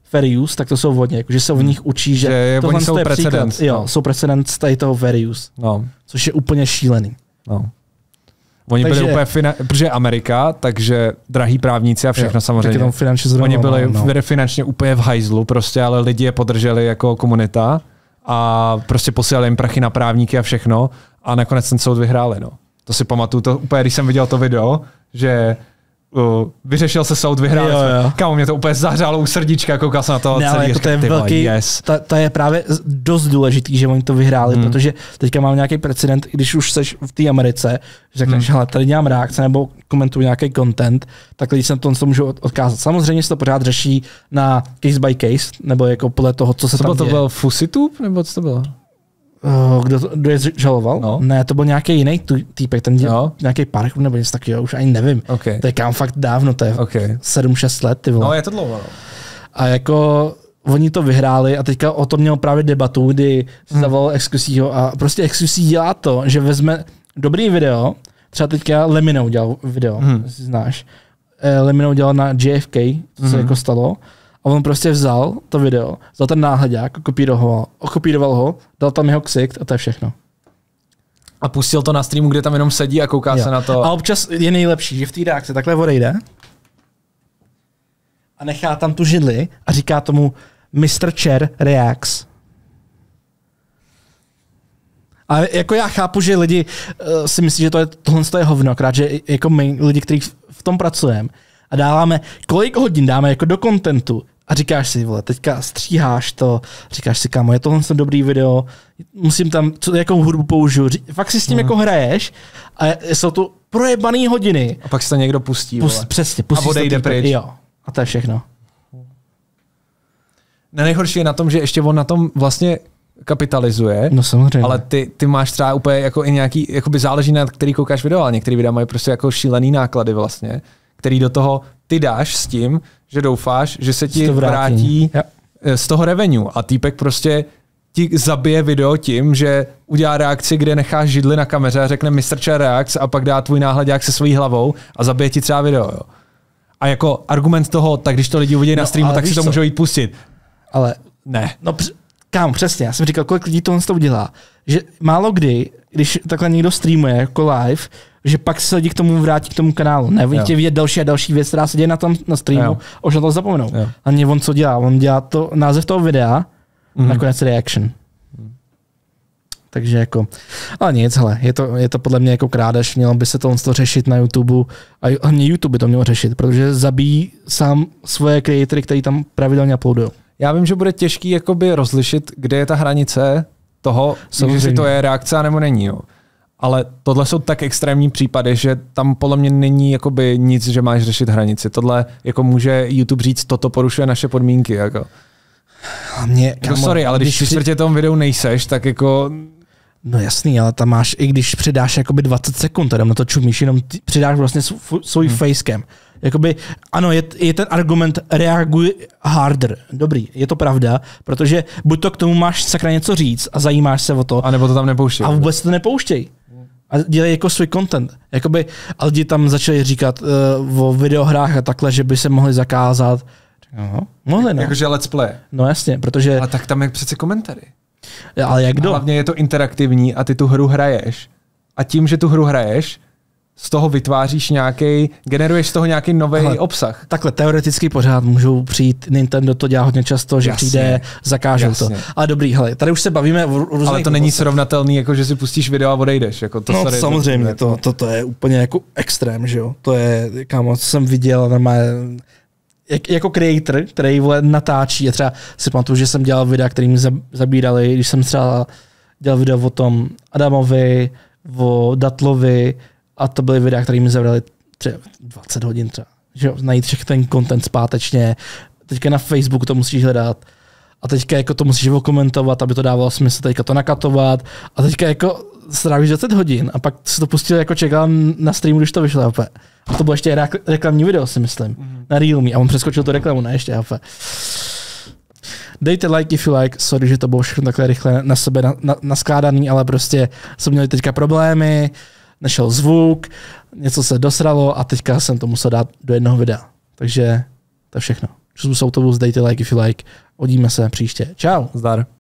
fair use, tak to jsou hodně, jakože se v nich učí, že, že tohle oni jsou je precedent. příklad, jo, no. jsou precedent tady toho fair use, No. což je úplně šílený. No. Oni Takže- byli úplně, fina- protože Amerika, takže drahý právníci a všechno Jo, samozřejmě. taky tam finančně zrovna, Oni byli no, no. finančně úplně v hajzlu, prostě, ale lidi je podrželi jako komunita a prostě posílali jim prachy na právníky a všechno a nakonec ten soud vyhráli. No. To si pamatuju, to úplně, když jsem viděl to video, že uh, vyřešil se soud, vyhráli Jo, jsme. jo. Kámo, mě to úplně zahřálo u srdíčka, koukal jsem na to Ne, ale celý. jako to je ty vole, velký, yes. ta, ta je právě dost důležitý, že oni to vyhráli, Hmm. protože teďka mám nějaký precedent, když už seš v té Americe, že řekneš, Hmm. hele, tady dělám reakce nebo komentuju nějaký content, tak lidi se na to, to můžou od- odkázat. Samozřejmě se to pořád řeší na case by case, nebo jako podle toho, co se To tam byl, to děje. byl FusiTube, nebo co to bylo? Uh, kdo, to, kdo je žaloval? No. Ne, to byl nějaký jiný tu- týpek, ten děl, Jo. nějaký park nebo něco takového, už ani nevím. Okay. To je kam fakt dávno, to je Okay. sedm šest let, ty vole. No, je to dlouho. No. A jako oni to vyhráli a teďka o tom měl právě debatu, kdy si Hmm. zavolal Excusího a prostě Excusí dělá to, že vezme dobrý video, třeba teďka Lemino udělal video, Hmm. jestli znáš. Eh, Lemino udělal na J F K, co se Hmm. jako stalo. A on prostě vzal to video, vzal ten náhledák, kopíroval, okopíroval ho, dal tam jeho ksicht a to je všechno. A pustil to na streamu, kde tam jenom sedí a kouká Jo. se na to. A občas je nejlepší, že v té reakci takhle odejde a nechá tam tu židli a říká tomu mister Chair Reacts. A jako já chápu, že lidi uh, si myslí, že to je, tohle je hovno, akorát, že jako my, lidi, kteří v tom pracujeme a dáváme, kolik hodin dáme jako do kontentu a říkáš si, vole, teďka stříháš to, říkáš si, kámo, je tohle dobrý video, musím tam, co, jakou hudbu použiju, ří, fakt si s tím Mhm. jako hraješ a jsou to projebaný hodiny. A pak se to někdo pustí. Pust, vole. přesně, A pustí se odejde to pryč. Jo, a to je všechno. Ne, nejhorší je na tom, že ještě on na tom vlastně kapitalizuje, No samozřejmě. ale ty, ty máš třeba úplně jako i nějaký, jakoby záleží na který koukáš video, ale některý videa mají prostě jako šílený náklady vlastně, který do toho ty dáš s tím, že doufáš, že se ti to vrátí. vrátí Jo. z toho revenue a týpek prostě ti zabije video tím, že udělá reakci, kde necháš židli na kameře a řekne mister Chair Reacts a pak dá tvůj náhledák se svojí hlavou a zabije ti třeba video. Jo. A jako argument toho, tak když to lidi uvidí No, na streamu, ale tak si víš to co? můžou jít pustit. Ale Ne. no, př- kámo, přesně, já jsem říkal, kolik lidí tohle z toho udělá. Že málo kdy, když takhle někdo streamuje jako live, že pak se lidi k tomu vrátí k tomu kanálu. Ne, oni Jo. tě vidět další a další věc, která se děje na tom na streamu, Jo. a už na to zapomenou. Jo. A mě on co dělá? On dělá to, název toho videa, Mhm. nakonec reaction. Takže jako, ale nic, hele, je to, je to podle mě jako krádež, mělo by se to řešit na YouTube a hlavně YouTube by to mělo řešit, protože zabíjí sám svoje creatory, který tam pravidelně uploadují. Já vím, že bude těžký jakoby rozlišit, kde je ta hranice toho, Samozřejmě. jestli to je reakce nebo není. Jo. Ale tohle jsou tak extrémní případy, že tam podle mě není jakoby nic, že máš řešit hranici. Tohle jako může YouTube říct, toto porušuje naše podmínky. Jako. Mě, Jako sorry, ale když při čtvrtě tomu videu nejseš, tak jako... No jasný, ale tam máš, i když přidáš jakoby dvacet sekund, tam na to čumíš, jenom ty přidáš vlastně svůj, svůj hmm. facecam. Jakoby, ano, je, je ten argument reaguj harder. Dobrý, je to pravda, protože buď to k tomu máš sakra něco říct a zajímáš se o to, A nebo to tam nepouští. a vůbec to nepouštěj. A dělej jako svůj content. Jakoby, a lidi tam začali říkat uh, o videohrách a takhle, že by se mohli zakázat. Aha, mohli, no. Jakože let's play. No jasně, protože, Ale tak tam je přece komentáři. ale jak A kdo? hlavně je to interaktivní a ty tu hru hraješ. A tím, že tu hru hraješ, z toho vytváříš nějaký, generuješ z toho nějaký nový Hele, obsah. Takhle teoreticky pořád můžou přijít, Nintendo to dělá hodně často, že Jasně. přijde, zakážou Jasně. to. Ale dobrý, hele, tady už se bavíme o různých Ale to není oblastech. srovnatelný, jako že si pustíš video a odejdeš. Jako to No sorry, samozřejmě, to, to, to, to je úplně jako extrém, že jo. To je, kámo, co jsem viděl normálně, jak, jako creator, který vole, natáčí, a třeba si pamatuju, že jsem dělal videa, kterým zabírali, když jsem třeba dělal video o tom Adamovi, o Datlovi, a to byly videa, které mi zabrali třeba dvacet hodin třeba. Že jo, najít všechny ten content zpátečně. Teďka na Facebooku to musíš hledat. A teďka jako to musíš okomentovat, aby to dávalo smysl, teďka to nakatovat. A teďka jako strávíš dvacet hodin a pak se to pustil, jako čekal na streamu, když to vyšlo. A to bylo ještě rak- reklamní video, si myslím. Mm-hmm. Na Realme. A on přeskočil tu reklamu, ne ještě. A dejte like if you like. Sorry, že to bylo všechno takhle rychle na sebe na, na, naskládaný, ale prostě jsme měli teďka problémy, nešel zvuk, něco se dosralo a teďka jsem to musel dát do jednoho videa. Takže to je všechno. Just autobus, dejte like if you like. Uvidíme se příště. Čau. Zdar.